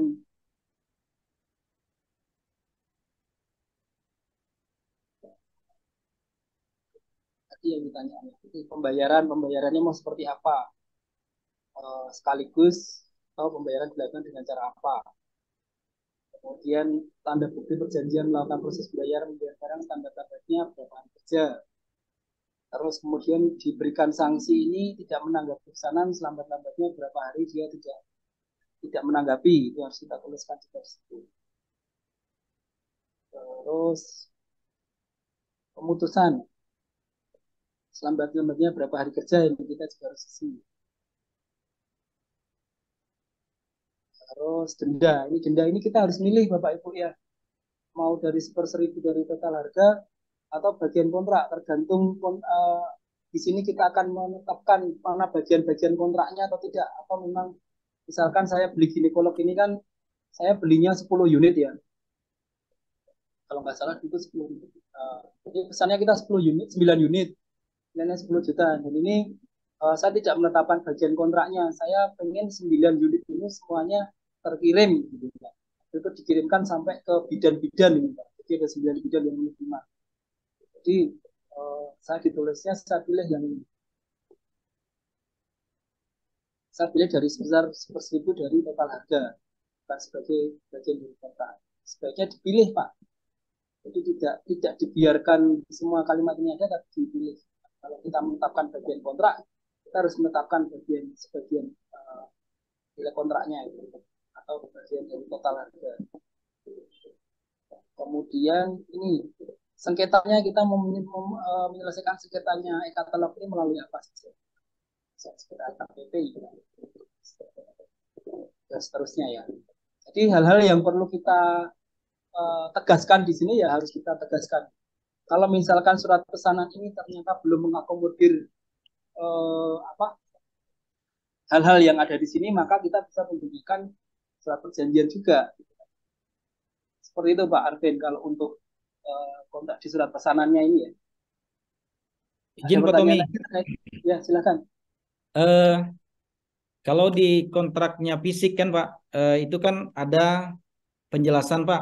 tadi yang ditanya, pembayarannya mau seperti apa, sekaligus atau pembayaran dilakukan dengan cara apa. Kemudian tanda bukti perjanjian melakukan proses membayar barang, tanda-tandanya berapa hari kerja. Terus kemudian diberikan sanksi ini tidak menanggapi pesanan selambat-lambatnya berapa hari dia tidak menanggapi, itu harus kita tuliskan di situ. Terus pemutusan selambat-lambatnya berapa hari kerja ini kita juga harus isi. Terus denda ini kita harus milih Bapak Ibu ya, mau dari 1/1000 dari total harga atau bagian kontrak, tergantung di sini kita akan menetapkan mana bagian-bagian kontraknya atau tidak, atau memang misalkan saya beli ginekolog ini kan saya belinya 10 unit ya, kalau nggak salah itu 10 unit. Jadi pesannya kita 10 unit, 9 unit, nilainya 10 juta. Dan ini saya tidak menetapkan bagian kontraknya, saya pengen 9 unit ini semuanya terkirim gitu. Itu dikirimkan sampai ke bidan-bidan ini Pak. Jadi ada 9 bidan yang menerima. Jadi saya ditulisnya saya pilih yang ini. Saya pilih dari sebesar 1/1000 dari total harga, bukan sebagai bagian dari kontrak. Sebaiknya dipilih Pak. Jadi tidak dibiarkan semua kalimat ini ada, tapi dipilih. Kalau kita menetapkan bagian kontrak, kita harus menetapkan sebagian nilai kontraknya itu, atau bagian dari total harga. Kemudian ini sengketanya, kita menyelesaikan sengketanya e-katalog ini melalui apa saja? Sekitar KPP dan seterusnya ya. Jadi hal-hal yang perlu kita tegaskan di sini ya harus kita tegaskan. Kalau misalkan surat pesanan ini ternyata belum mengakomodir hal-hal yang ada di sini, maka kita bisa menggunakan surat perjanjian juga. Seperti itu Pak Arvin kalau untuk kontrak di surat pesanannya ini ya. Izin Pak Tommy. Ya silakan. Kalau di kontraknya fisik kan Pak, itu kan ada penjelasan Pak.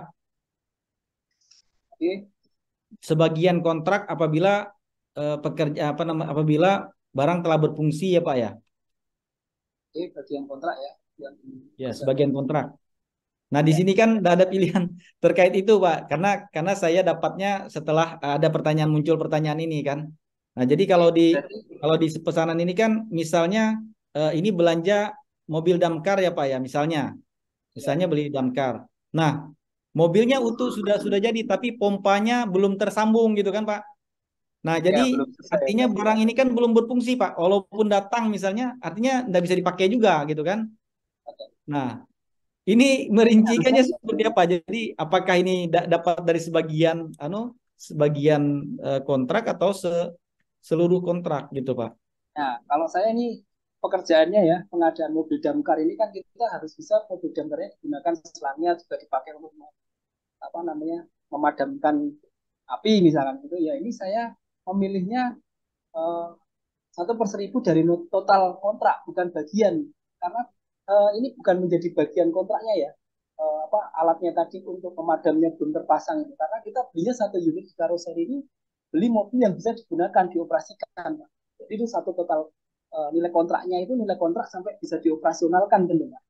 Oke. Sebagian kontrak apabila apabila barang telah berfungsi ya Pak ya. Oke, bagian kontrak ya. Ya, sebagian kontrak. Nah, di sini kan tidak ada pilihan terkait itu Pak, karena saya dapatnya setelah ada muncul pertanyaan ini kan. Nah, jadi kalau di pesanan ini kan misalnya ini belanja mobil damkar ya Pak ya, misalnya beli damkar. Nah, mobilnya utuh sudah jadi, tapi pompanya belum tersambung gitu kan Pak. Nah, jadi artinya barang ini kan belum berfungsi Pak. Walaupun datang misalnya, artinya tidak bisa dipakai juga gitu kan. Nah, ini merincikannya seperti apa? Jadi apakah ini dapat dari sebagian kontrak atau seluruh kontrak gitu Pak? Nah, kalau saya ini pekerjaannya ya, pengadaan mobil damkar ini kan kita harus bisa mobil damkarnya digunakan selangnya juga dipakai untuk memadamkan api misalkan gitu ya. Ini saya memilihnya 1/1000 dari total kontrak, bukan bagian, karena ini bukan menjadi bagian kontraknya ya. Alatnya tadi untuk pemadamnya belum terpasang itu, karena kita belinya 1 unit karoseri ini, beli mobil yang bisa digunakan dioperasikan. Jadi itu satu total nilai kontraknya itu nilai kontrak sampai bisa dioperasionalkan kan Pak.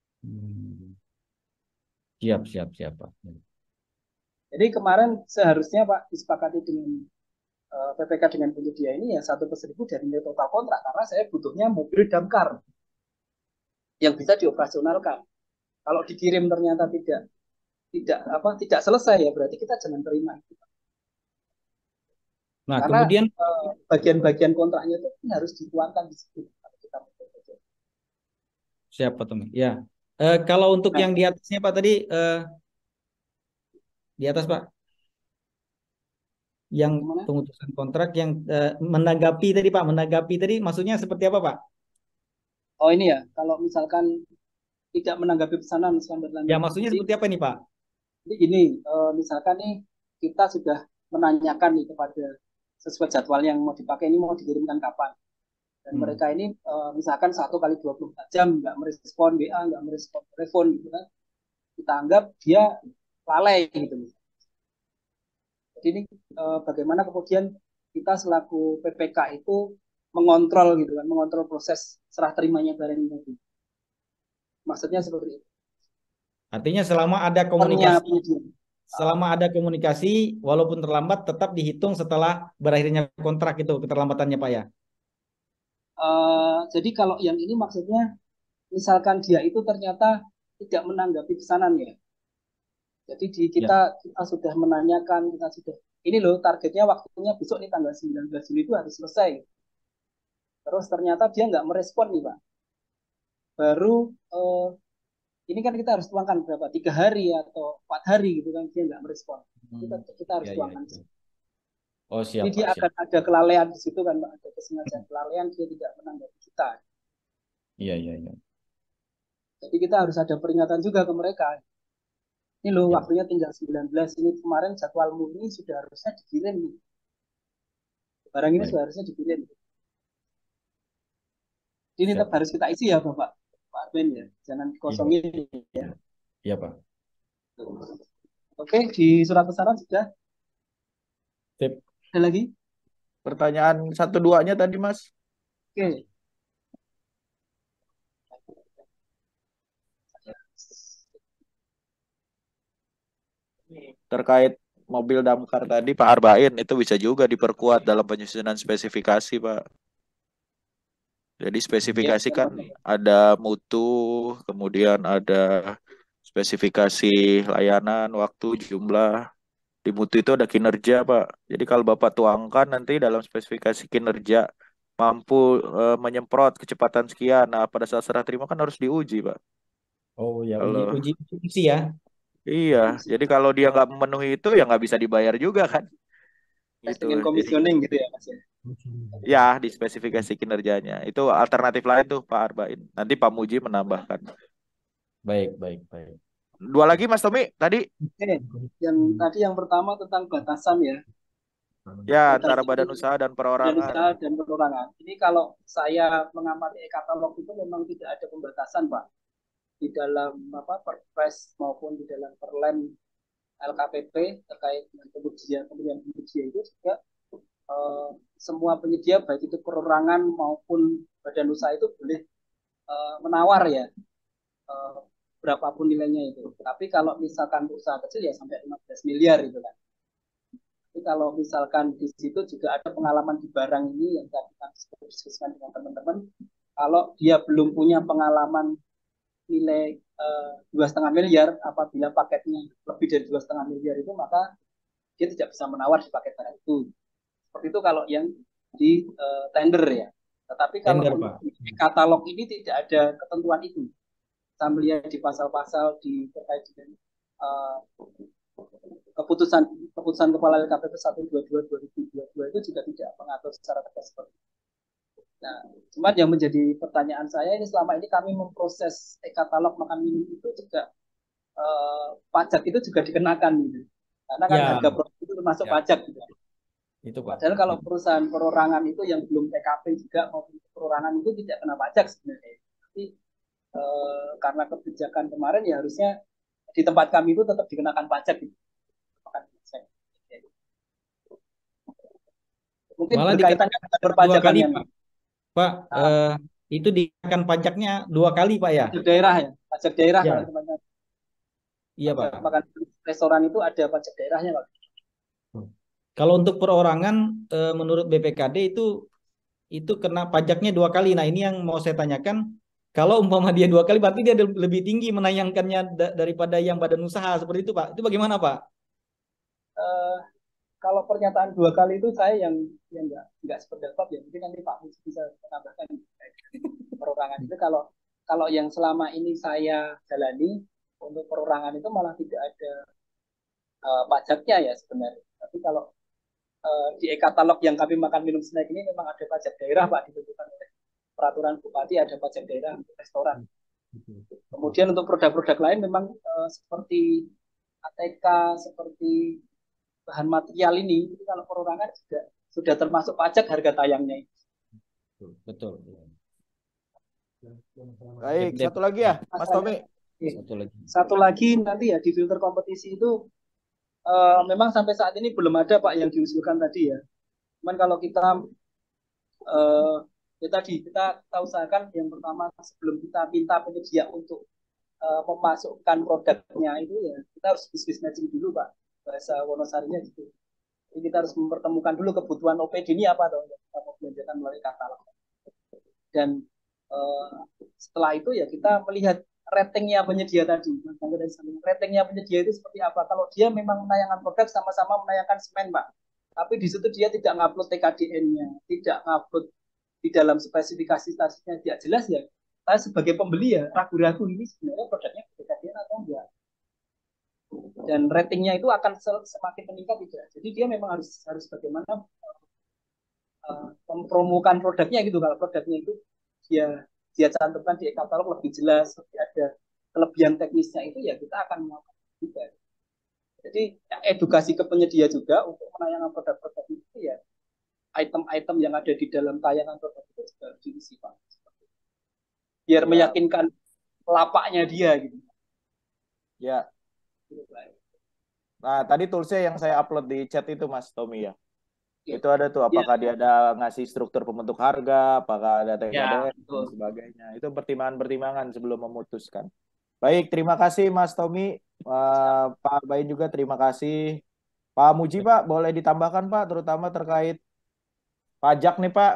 Siap, siap, siap, Pak. Jadi kemarin seharusnya Pak disepakati dengan PPK dengan penyedia ini ya 1/1000 dari nilai total kontrak karena saya butuhnya mobil damkar yang bisa dioperasionalkan. Kalau dikirim ternyata tidak selesai ya berarti kita jangan terima itu. Nah, Karena kemudian bagian-bagian kontraknya itu harus dituangkan di situ. siapa Tommy? Ya. Kalau untuk Nah, yang di atasnya Pak tadi, di atas Pak, yang gimana? pemutusan kontrak yang menanggapi tadi Pak, menanggapi tadi maksudnya seperti apa Pak? Oh ini ya, kalau misalkan tidak menanggapi pesanan selamat Ya lanjut. maksudnya seperti apa nih Pak? Jadi gini, misalkan nih kita sudah menanyakan nih kepada sesuai jadwal yang mau dipakai ini mau dikirimkan kapan. Dan mereka ini misalkan 1 kali 24 jam nggak merespon WA, nggak merespon telepon gitu kan. Kita anggap dia lalai gitu. Jadi ini bagaimana kemudian kita selaku PPK itu mengontrol gitu kan, mengontrol proses serah terimanya barang ini. Maksudnya seperti itu. Artinya selama ada komunikasi, walaupun terlambat tetap dihitung setelah berakhirnya kontrak itu keterlambatannya Pak ya. Jadi kalau yang ini maksudnya misalkan dia itu ternyata tidak menanggapi pesanan ya. Jadi kita sudah menanyakan, kita sudah ini loh targetnya waktunya besok nih tanggal 19 Juli itu harus selesai. Terus ternyata dia nggak merespon nih Pak. Baru ini kan kita harus tuangkan berapa 3 hari atau 4 hari gitu kan dia nggak merespon. Kita harus tuangkan. Oh siap. Jadi dia akan ada kelalaian di situ kan Pak, ada kesengajaan kelalaian dia tidak menanggapi kita. Iya. Jadi kita harus ada peringatan juga ke mereka. Ini loh waktunya tinggal 19 ini kemarin jadwal murni sudah harusnya dikirim nih. Barang ini sudah harusnya dikirim. Ini tetap harus kita isi ya Bapak Ben ya, jangan kosongin ya. Iya Pak. Oke, di surat pesanan sudah. Sip. Ada lagi? Pertanyaan 1-2-nya tadi Mas. Oke. Terkait mobil damkar tadi Pak Arbain itu bisa juga diperkuat dalam penyusunan spesifikasi Pak. Jadi spesifikasi kan ada mutu, kemudian ada spesifikasi layanan, waktu, jumlah. Di mutu itu ada kinerja Pak. Jadi kalau Bapak tuangkan nanti dalam spesifikasi kinerja mampu menyemprot kecepatan sekian. Nah pada saat serah terima kan harus diuji Pak. Oh ya, Kalau uji fungsi ya. iya, jadi kalau dia nggak memenuhi itu ya nggak bisa dibayar juga kan. Gitu. Dengan komisioning gitu ya Mas ya. Ya, di spesifikasi kinerjanya. Itu alternatif lain tuh Pak Arbain. Nanti Pak Muji menambahkan. Baik. 2 lagi Mas Tommy tadi. Yang pertama tentang batasan ya. Ya, antara badan usaha dan perorangan. Ini kalau saya mengamati e-katalog itu memang tidak ada pembatasan Pak. Di dalam Perpres maupun di dalam Perlen LKPP terkait dengan pemberian itu juga semua penyedia baik itu perorangan maupun badan usaha itu boleh menawar ya berapapun nilainya itu. Tapi kalau misalkan usaha kecil ya sampai 15 miliar itu kan. Tapi kalau misalkan di situ juga ada pengalaman di barang ini yang tadi kita diskusikan dengan teman-teman, kalau dia belum punya pengalaman nilai 2,5 miliar, apabila paketnya lebih dari 2,5 miliar itu maka dia tidak bisa menawar di paket barang itu. Seperti itu kalau yang di tender ya. Tetapi kalau di katalog ini tidak ada ketentuan itu. Saya melihat di pasal-pasal terkait dengan keputusan Kepala LKPP 122/2022 itu juga tidak mengatur secara tegas seperti itu. Nah, cuma yang menjadi pertanyaan saya ini selama ini kami memproses e-katalog makan minum itu juga pajak itu juga dikenakan gitu. Karena kan harga produk itu termasuk pajak gitu. Itu Pak. Padahal kalau perusahaan perorangan itu yang belum PKP juga maupun perorangan itu tidak kena pajak sebenarnya. Tapi karena kebijakan kemarin ya harusnya di tempat kami itu tetap dikenakan pajak gitu. Mungkin malah berkaitannya dengan perpajakan yang Pak, Nah, itu dikenakan pajaknya 2 kali, Pak ya? pajak daerah ya, pajak daerah kalau Ya, teman-teman iya pajak Pak. makan di restoran itu ada pajak daerahnya Pak. Kalau untuk perorangan, menurut BPKD itu kena pajaknya 2 kali. Nah, ini yang mau saya tanyakan. Kalau umpama dia 2 kali, berarti dia lebih tinggi menayangkannya daripada yang badan usaha seperti itu, Pak. Itu bagaimana, Pak? Eh, Kalau pernyataan 2 kali itu saya yang nggak sependapat ya, mungkin nanti Pak Muji bisa menambahkan perorangan itu. Kalau kalau yang selama ini saya jalani untuk perorangan itu malah tidak ada pajaknya ya sebenarnya. Tapi kalau di e-katalog yang kami makan minum snack ini memang ada pajak daerah Pak, ditentukan oleh peraturan Bupati, ada pajak daerah untuk restoran. Kemudian untuk produk-produk lain memang seperti ATK, seperti bahan material ini, itu kalau perorangan sudah termasuk pajak harga tayangnya. Betul. Baik, satu lagi ya, Mas Tommy. Satu lagi. Satu lagi nanti ya di filter kompetisi itu memang sampai saat ini belum ada Pak yang diusulkan tadi ya. Cuman kalau kita kita usahakan yang pertama sebelum kita minta penyedia untuk memasukkan produknya itu ya kita harus business matching dulu Pak, bahasa Wonosarinya gitu. Jadi kita harus mempertemukan dulu kebutuhan OPD ini apa toh yang kita mau belanjakan melalui katalog. Dan setelah itu ya kita melihat ratingnya penyedia tadi. Ratingnya penyedia itu seperti apa? Kalau dia memang menayangkan produk sama-sama menayangkan semen Pak, tapi di situ dia tidak ngupload TKDN-nya, tidak ngupload di dalam spesifikasi stasiunnya tidak jelas ya. Saya sebagai pembeli ya ragu-ragu ini sebenarnya produknya TKDN atau enggak. Dan ratingnya itu akan semakin meningkat tidak. Jadi dia memang harus bagaimana mempromokan produknya gitu. Kalau produknya itu dia cantumkan di e-katalog lebih jelas, lebih ada kelebihan teknisnya itu ya kita akan melakukan juga. Jadi edukasi ke penyedia juga untuk menayangkan produk-produk itu ya item-item yang ada di dalam tayangan produk itu juga harus diisi Pak. Biar Ya, meyakinkan lapaknya dia gitu. ya. Nah, tadi toolsnya yang saya upload di chat itu Mas Tommy ya. Ya. Itu ada tuh, apakah dia ada ngasih struktur pembentuk harga, apakah ada TKDN, Ya, dan sebagainya. Itu pertimbangan-pertimbangan sebelum memutuskan. Baik, terima kasih Mas Tommy. Pak Bain juga terima kasih. Pak Muji Pak, boleh ditambahkan Pak, terutama terkait pajak nih Pak.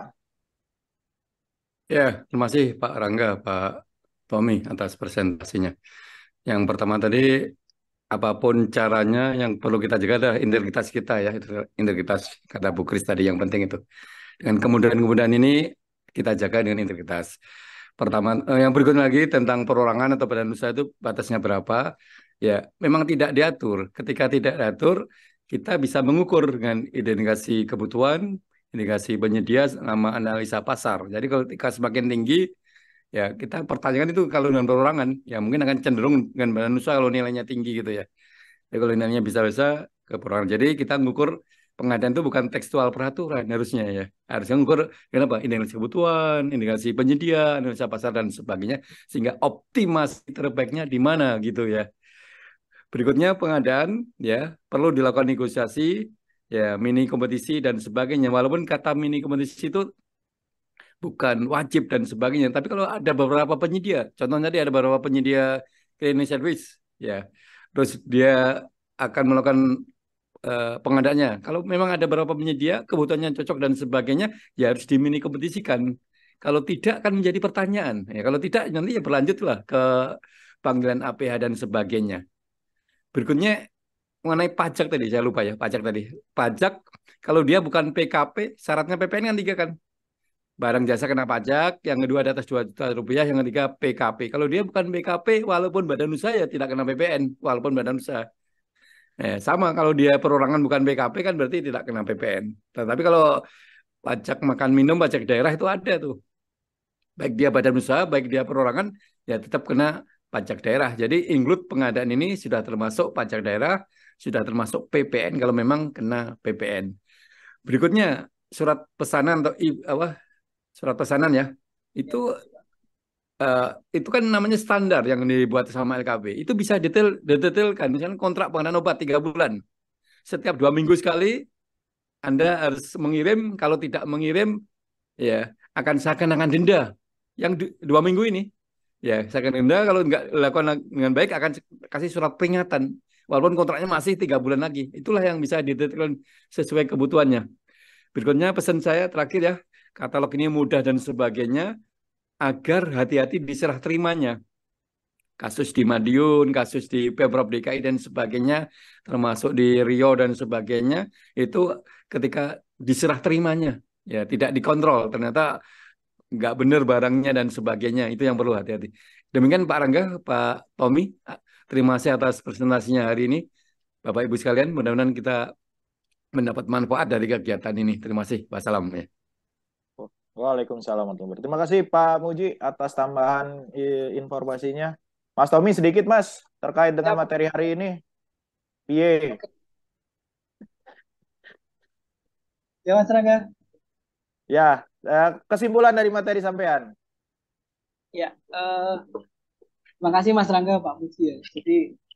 Ya, terima kasih Pak Rangga, Pak Tommy atas presentasinya. Yang pertama tadi, apapun caranya yang perlu kita jaga adalah integritas kita ya, integritas kata Bu Kris tadi yang penting itu. Dengan kemudahan-kemudahan ini kita jaga dengan integritas. Pertama, yang berikutnya lagi tentang perorangan atau badan usaha itu batasnya berapa? Ya, memang tidak diatur. Ketika tidak diatur, kita bisa mengukur dengan identifikasi kebutuhan, indikasi penyedia, sama analisa pasar. Jadi kalau ketika semakin tinggi, ya kita pertanyakan itu kalau dengan perorangan, ya mungkin akan cenderung dengan badan usaha kalau nilainya tinggi gitu ya. Jadi kalau nilainya bisa-bisa ke perorangan. Jadi kita mengukur pengadaan itu bukan tekstual peraturan harusnya ya. Harusnya mengukur kenapa? Indikasi kebutuhan, indikasi penyedia, analisa pasar dan sebagainya sehingga optimasi terbaiknya di mana gitu ya. Berikutnya pengadaan ya perlu dilakukan negosiasi ya mini kompetisi dan sebagainya. Walaupun kata mini kompetisi itu bukan wajib dan sebagainya, tapi kalau ada beberapa penyedia, contohnya tadi ada beberapa penyedia cleaning service ya. Terus dia akan melakukan pengadaannya. Kalau memang ada beberapa penyedia, kebutuhannya cocok dan sebagainya, ya harus dimini kompetisikan. Kalau tidak akan menjadi pertanyaan. Ya, kalau tidak nanti ya berlanjutlah ke panggilan APH dan sebagainya. Berikutnya mengenai pajak tadi, saya lupa ya pajak tadi. Pajak kalau dia bukan PKP, syaratnya PPN kan 3 kan. Barang jasa kena pajak, yang kedua di atas 2 juta rupiah, yang ketiga PKP. Kalau dia bukan PKP, walaupun badan usaha ya tidak kena PPN, walaupun badan usaha. Sama kalau dia perorangan bukan PKP kan berarti tidak kena PPN. Tetapi kalau pajak makan minum, pajak daerah itu ada tuh. Baik dia badan usaha, baik dia perorangan, ya tetap kena pajak daerah. Jadi include pengadaan ini sudah termasuk pajak daerah, sudah termasuk PPN kalau memang kena PPN. Berikutnya surat pesanan atau surat pesanan ya. Itu kan namanya standar yang dibuat sama LKB. Itu bisa detailkan. Misalnya kontrak pengadaan obat 3 bulan. Setiap 2 minggu sekali Anda harus mengirim. Kalau tidak mengirim, ya akan seakan-akan denda yang 2 minggu ini. Ya, seakan denda kalau nggak dilakukan dengan baik akan kasih surat peringatan. Walaupun kontraknya masih 3 bulan lagi. Itulah yang bisa ditentukan sesuai kebutuhannya. Berikutnya pesan saya terakhir ya, katalog ini mudah dan sebagainya agar hati-hati diserah terimanya. Kasus di Madiun, kasus di Pemprov DKI dan sebagainya, termasuk di Riau dan sebagainya, itu ketika diserah terimanya, ya tidak dikontrol, ternyata nggak benar barangnya dan sebagainya, itu yang perlu hati-hati. Demikian Pak Rangga, Pak Tommy, terima kasih atas presentasinya hari ini. Bapak Ibu sekalian, mudah-mudahan kita mendapat manfaat dari kegiatan ini. Terima kasih. Wassalam. Ya. Waalaikumsalam warahmatullahi wabarakatuh. Terima kasih Pak Muji atas tambahan informasinya. Mas Tommy sedikit Mas terkait dengan materi hari ini. Piye? Ya Mas Rangga. Ya, kesimpulan dari materi sampean. Ya, terima kasih Mas Rangga, Pak Muji ya. Jadi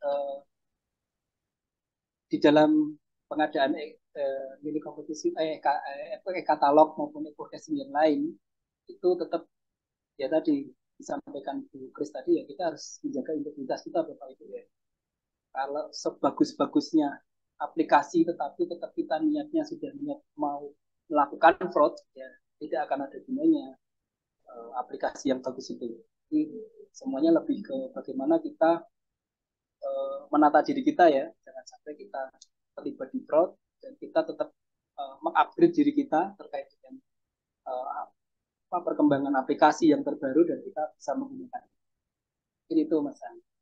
di dalam pengadaan mini kompetisi katalog maupun e-casing yang lain itu tetap ya tadi disampaikan Bu Kris tadi ya, kita harus menjaga integritas kita Bapak Ibu ya. Kalau sebagus-bagusnya aplikasi tetapi tetap kita niatnya sudah niat mau melakukan fraud ya, tidak akan ada gunanya aplikasi yang bagus itu. Jadi semuanya lebih ke bagaimana kita menata diri kita ya, jangan sampai kita terlibat di fraud dan kita tetap mengupgrade diri kita terkait dengan perkembangan aplikasi yang terbaru dan kita bisa menggunakan. Ini itu Mas.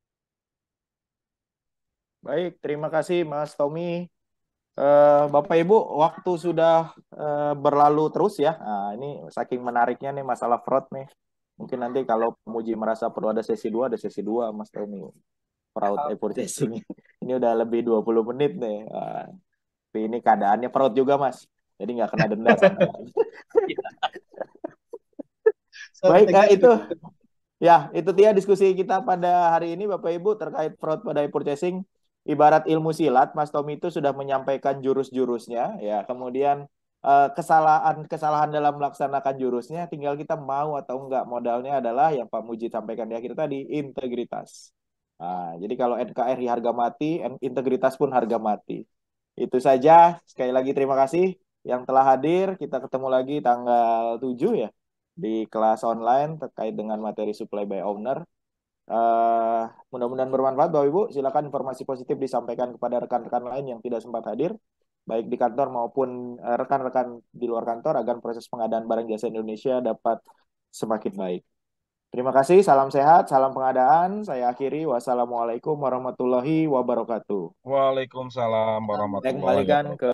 Baik, terima kasih Mas Tommy. Bapak Ibu, waktu sudah berlalu terus ya. Nah, ini saking menariknya nih masalah fraud nih. Mungkin nanti kalau Muji merasa perlu ada sesi 2, ada sesi 2 Mas Tommy. Fraud e-purchasing. Ini udah lebih 20 menit nih. Tapi ini keadaannya fraud juga Mas. Jadi nggak kena denda. Baik, itu. Ya, itu dia diskusi kita pada hari ini Bapak Ibu terkait fraud pada e-purchasing. Ibarat ilmu silat, Mas Tommy itu sudah menyampaikan jurus-jurusnya, ya. Kemudian kesalahan dalam melaksanakan jurusnya, tinggal kita mau atau enggak. Modalnya adalah yang Pak Muji sampaikan di akhir tadi, integritas. Nah, jadi kalau NKRI harga mati, integritas pun harga mati. Itu saja. Sekali lagi terima kasih yang telah hadir. Kita ketemu lagi tanggal 7 ya di kelas online terkait dengan materi supply by owner. Mudah-mudahan bermanfaat Bapak Ibu. Silakan informasi positif disampaikan kepada rekan-rekan lain yang tidak sempat hadir, baik di kantor maupun rekan-rekan di luar kantor, agar proses pengadaan barang jasa Indonesia dapat semakin baik. Terima kasih, salam sehat, salam pengadaan. Saya akhiri, wassalamualaikum warahmatullahi wabarakatuh. Waalaikumsalam warahmatullahi wabarakatuh. Saya kembalikan ke